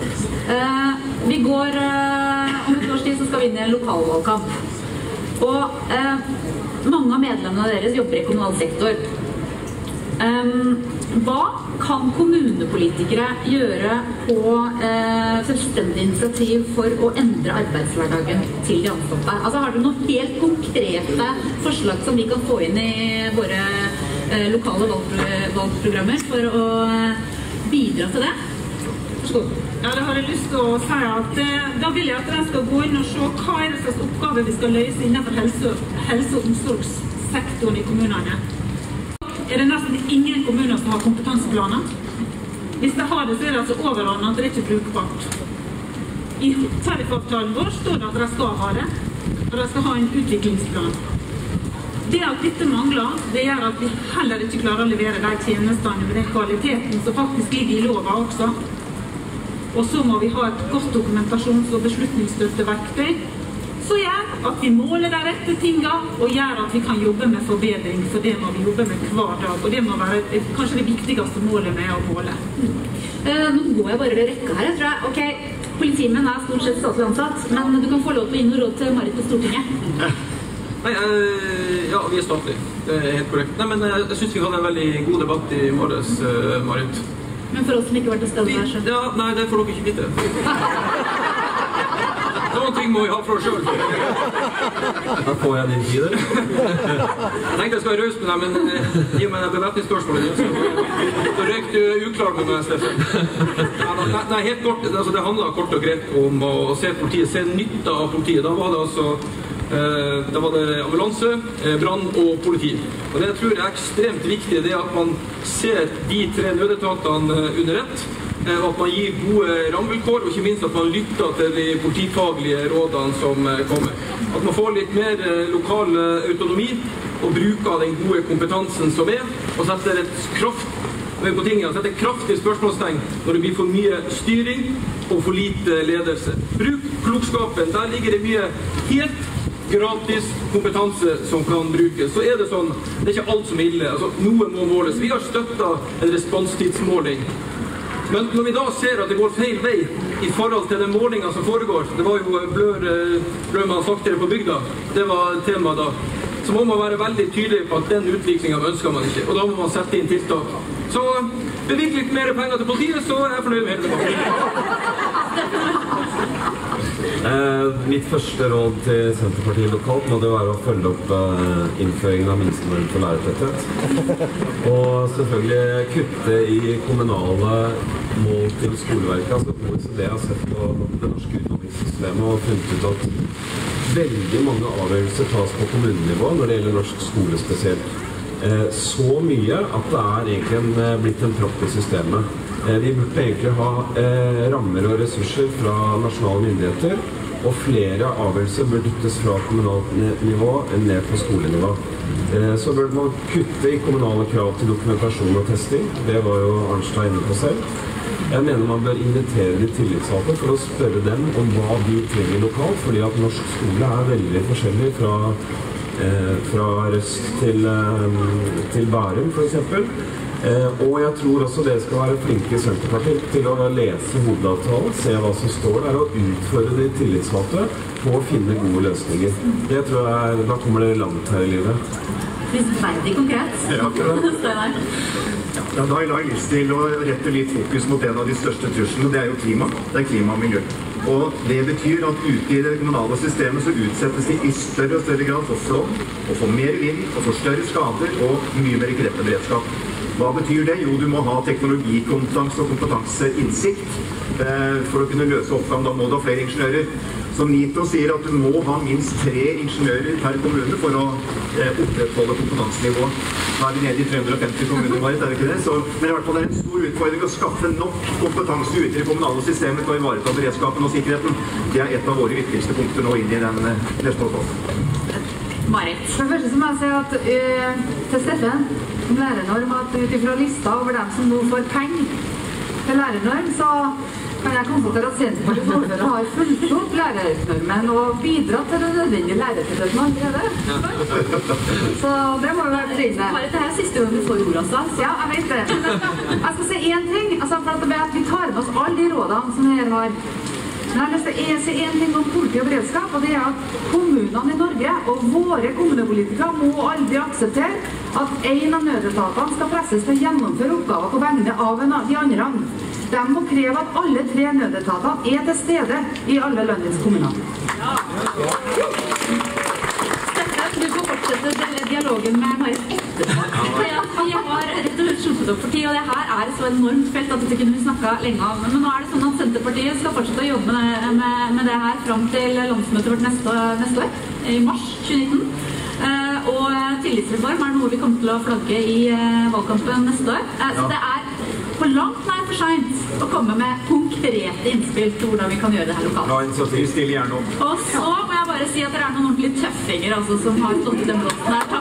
S1: Uh, vi går, uh, om et års tid så skal vi inn i en lokalvalgkamp. Og uh, mange av medlemmene deres jobber i kommunal sektor. Um, hva kan kommunepolitikere gjøre på eh, selvstendig initiativ for å endre arbeidshverdagen til de ansatte? Altså, har dere noen helt konkrete forslag som vi kan få inn i våre eh, lokale valgpro- valgprogrammer for å eh, bidra til det? Skål.
S6: Ja, det har jeg lyst til å si at eh, da vil jeg at dere skal gå inn og se hva er det slags oppgave vi skal løse innenfor helse, helse- og omsorgssektoren i kommunene. Er det nesten ingen kommuner som har kompetanseplaner? Hvis de har det, så er det altså overordnet at det er ikke brukbart. I tariffavtalen vår står det at de skal ha det, og de skal ha en utviklingsplan. Det at dette mangler, det gjør at vi heller ikke klarer å levere de tjenestene med den kvaliteten som faktisk ligger i lova også. Og så må vi ha et godt dokumentasjons- og beslutningsstøtteverktøy som gjør at vi måler de rette tingene, og gjør at vi kan jobbe med forbedring, for det må vi jobbe med hver dag, og det må være kanskje det viktigste målet med å måle.
S1: Mm. Uh, nå går jeg bare rekka her, jeg tror jeg. Ok, politimen er stort sett statlig ansatt, men du kan få lov til å gi noe råd til Marit på Stortinget.
S5: Nei, uh, ja, vi er statlig. Det er helt korrekt. Nei, men uh, jeg synes vi hadde en veldig god debatt i morges, uh, Marit.
S1: Men for oss som ikke var til stede der, så...
S5: Ja, nei, det får dere ikke vite. Noen ting må vi ha for oss selv.
S7: Da får jeg din tid, eller?
S5: Jeg tenkte jeg skal være raus med deg, men gi meg en bevetningsspørsmål. Så røyk du uklar med meg, Steffen. Nei, nei, helt kort, altså, det handler kort og greit om å se politiet, se nytta av politiet. Da var det altså Da var det ambulanse, brann og politi. Og det jeg tror er ekstremt viktig, det er at man ser de tre nødetatene under ett, og at man gir gode rammevilkår, og ikke minst at man lytter til de politifaglige rådene som kommer. At man får litt mer lokal autonomi, og bruker den gode kompetansen som er, og setter et kraft på tingene, setter et kraftig spørsmålstegn når det blir for mye styring og for lite ledelse. Bruk klokskapen, der ligger det mye helt gratis kompetanse som kan brukes. Så er det sånn, det er ikke alt som er ille, altså, noe må måles. Vi har støttet en responstidsmåling. Men når vi da ser at det går feil vei i forhold til den målingen som foregår, det var jo blør, blør man saktere på bygda, det var tema da, så må man være veldig tydelig på at den utviklingen ønsker man ikke, og da må man sette inn tiltak. Så bevilg litt mer penger til politiet, så er jeg fornøyd med hele tilbake.
S7: Eh, mitt første råd til Senterpartiet lokalt må det være å følge opp eh, innføringen av minstenorm for lærertetthet. Og selvfølgelig kutte i kommunale mål til skoleverket. Altså O E C D har sett på det norske utdanningssystemet og funnet ut at veldig mange avgjørelser tas på kommunenivå når det gjelder norsk skole spesielt. Eh, så mye at det er egentlig en, blitt en propp i systemet. Vi burde egentlig ha eh, rammer og ressurser fra nasjonale myndigheter, og flere avgjørelser bør dyttes fra kommunalt nivå enn ned på skolenivå. Eh, så burde man kutte i kommunale krav til dokumentasjon og testing. Det var jo Arnstad inne på selv. Jeg mener man bør invitere de tillitsvalgte for å spørre dem om hva de trenger lokalt, fordi at norsk skole er veldig forskjellig fra, eh, fra Røst til, eh, til Bærum, for eksempel. Eh, og jeg tror også dere skal være flinke i Senterpartiet til å lese hovedavtalen, se hva som står der, og utføre de tillitsvalgte på å finne gode løsninger. Det tror jeg, da kommer dere langt her i livet.
S1: Prisverdig konkret.
S9: Ja,
S1: Steinar.
S9: Ja, da har jeg lyst til å rette litt fokus mot en av de største truslene, det er jo klima. Det er klima og miljø. Og det betyr at ute i det kommunale systemet så utsettes de i større og større grad for flom, og for mer vind, og for større skader, og mye mer kreftberedskap. Hva betyr det? Jo, du må ha teknologikompetanse og kompetanseinnsikt eh, for å kunne løse oppgaven. Da må du ha flere ingeniører. Så NITO sier at du må ha minst tre ingeniører per kommune for å eh, opprettholde kompetansenivået. Da er vi nede i tre hundre og femti kommuner, Marit, er det ikke det? Så, men i hvert fall det er en stor utfordring å skaffe nok kompetanse ute i det kommunale systemet til å ivareta beredskapen og sikkerheten. Det er et av våre viktigste punkter nå inn i den eh, neste årspåsen.
S8: Marit. For det første så må jeg si at uh, til Steffen, som lærernorm, at ut ifra lista over dem som nå får penger til lærernorm, så kan jeg konstatere at Senterpartiets ordfører har fulgt opp lærernormen og bidratt til den nødvendige lærertettheten allerede. Så det må jo være trivende.
S1: Marit, det her er siste gang du får ord, altså.
S8: Ja, jeg vet det. Men jeg skal si en ting, altså for at, at vi tar med oss alle de rådene som her har. Men jeg har lyst til å si en ting om politi og beredskap, og det er at kommunene i Norge og våre kommunepolitikere må aldri akseptere at en av nødetatene skal presses til å gjennomføre oppgaver på vegne av en av de andre. De må kreve at alle tre nødetatene er til stede i alle landets kommuner.
S1: Ja. Du får fortsette dialogen med Marit etterpå. Vi har rett og slett sluppet opp for tid, og det her er så enormt felt at dette kunne vi snakket lenge om. Men nå er det sånn at Senterpartiet skal fortsette å jobbe med, med, med det her frem til landsmøtet vårt neste, neste år, i mars tjue nitten. Uh, og tillitsreform er noe vi kommer til å flagge i uh, valgkampen neste år. Uh, så det er på langt nær for sent å komme med konkrete innspill til hvordan vi kan gjøre det her lokalt.
S9: Bra initiativ, still gjerne opp.
S1: Og så må jeg bare si at det er noen ordentlige tøffinger altså, som har stått i den blåsen her.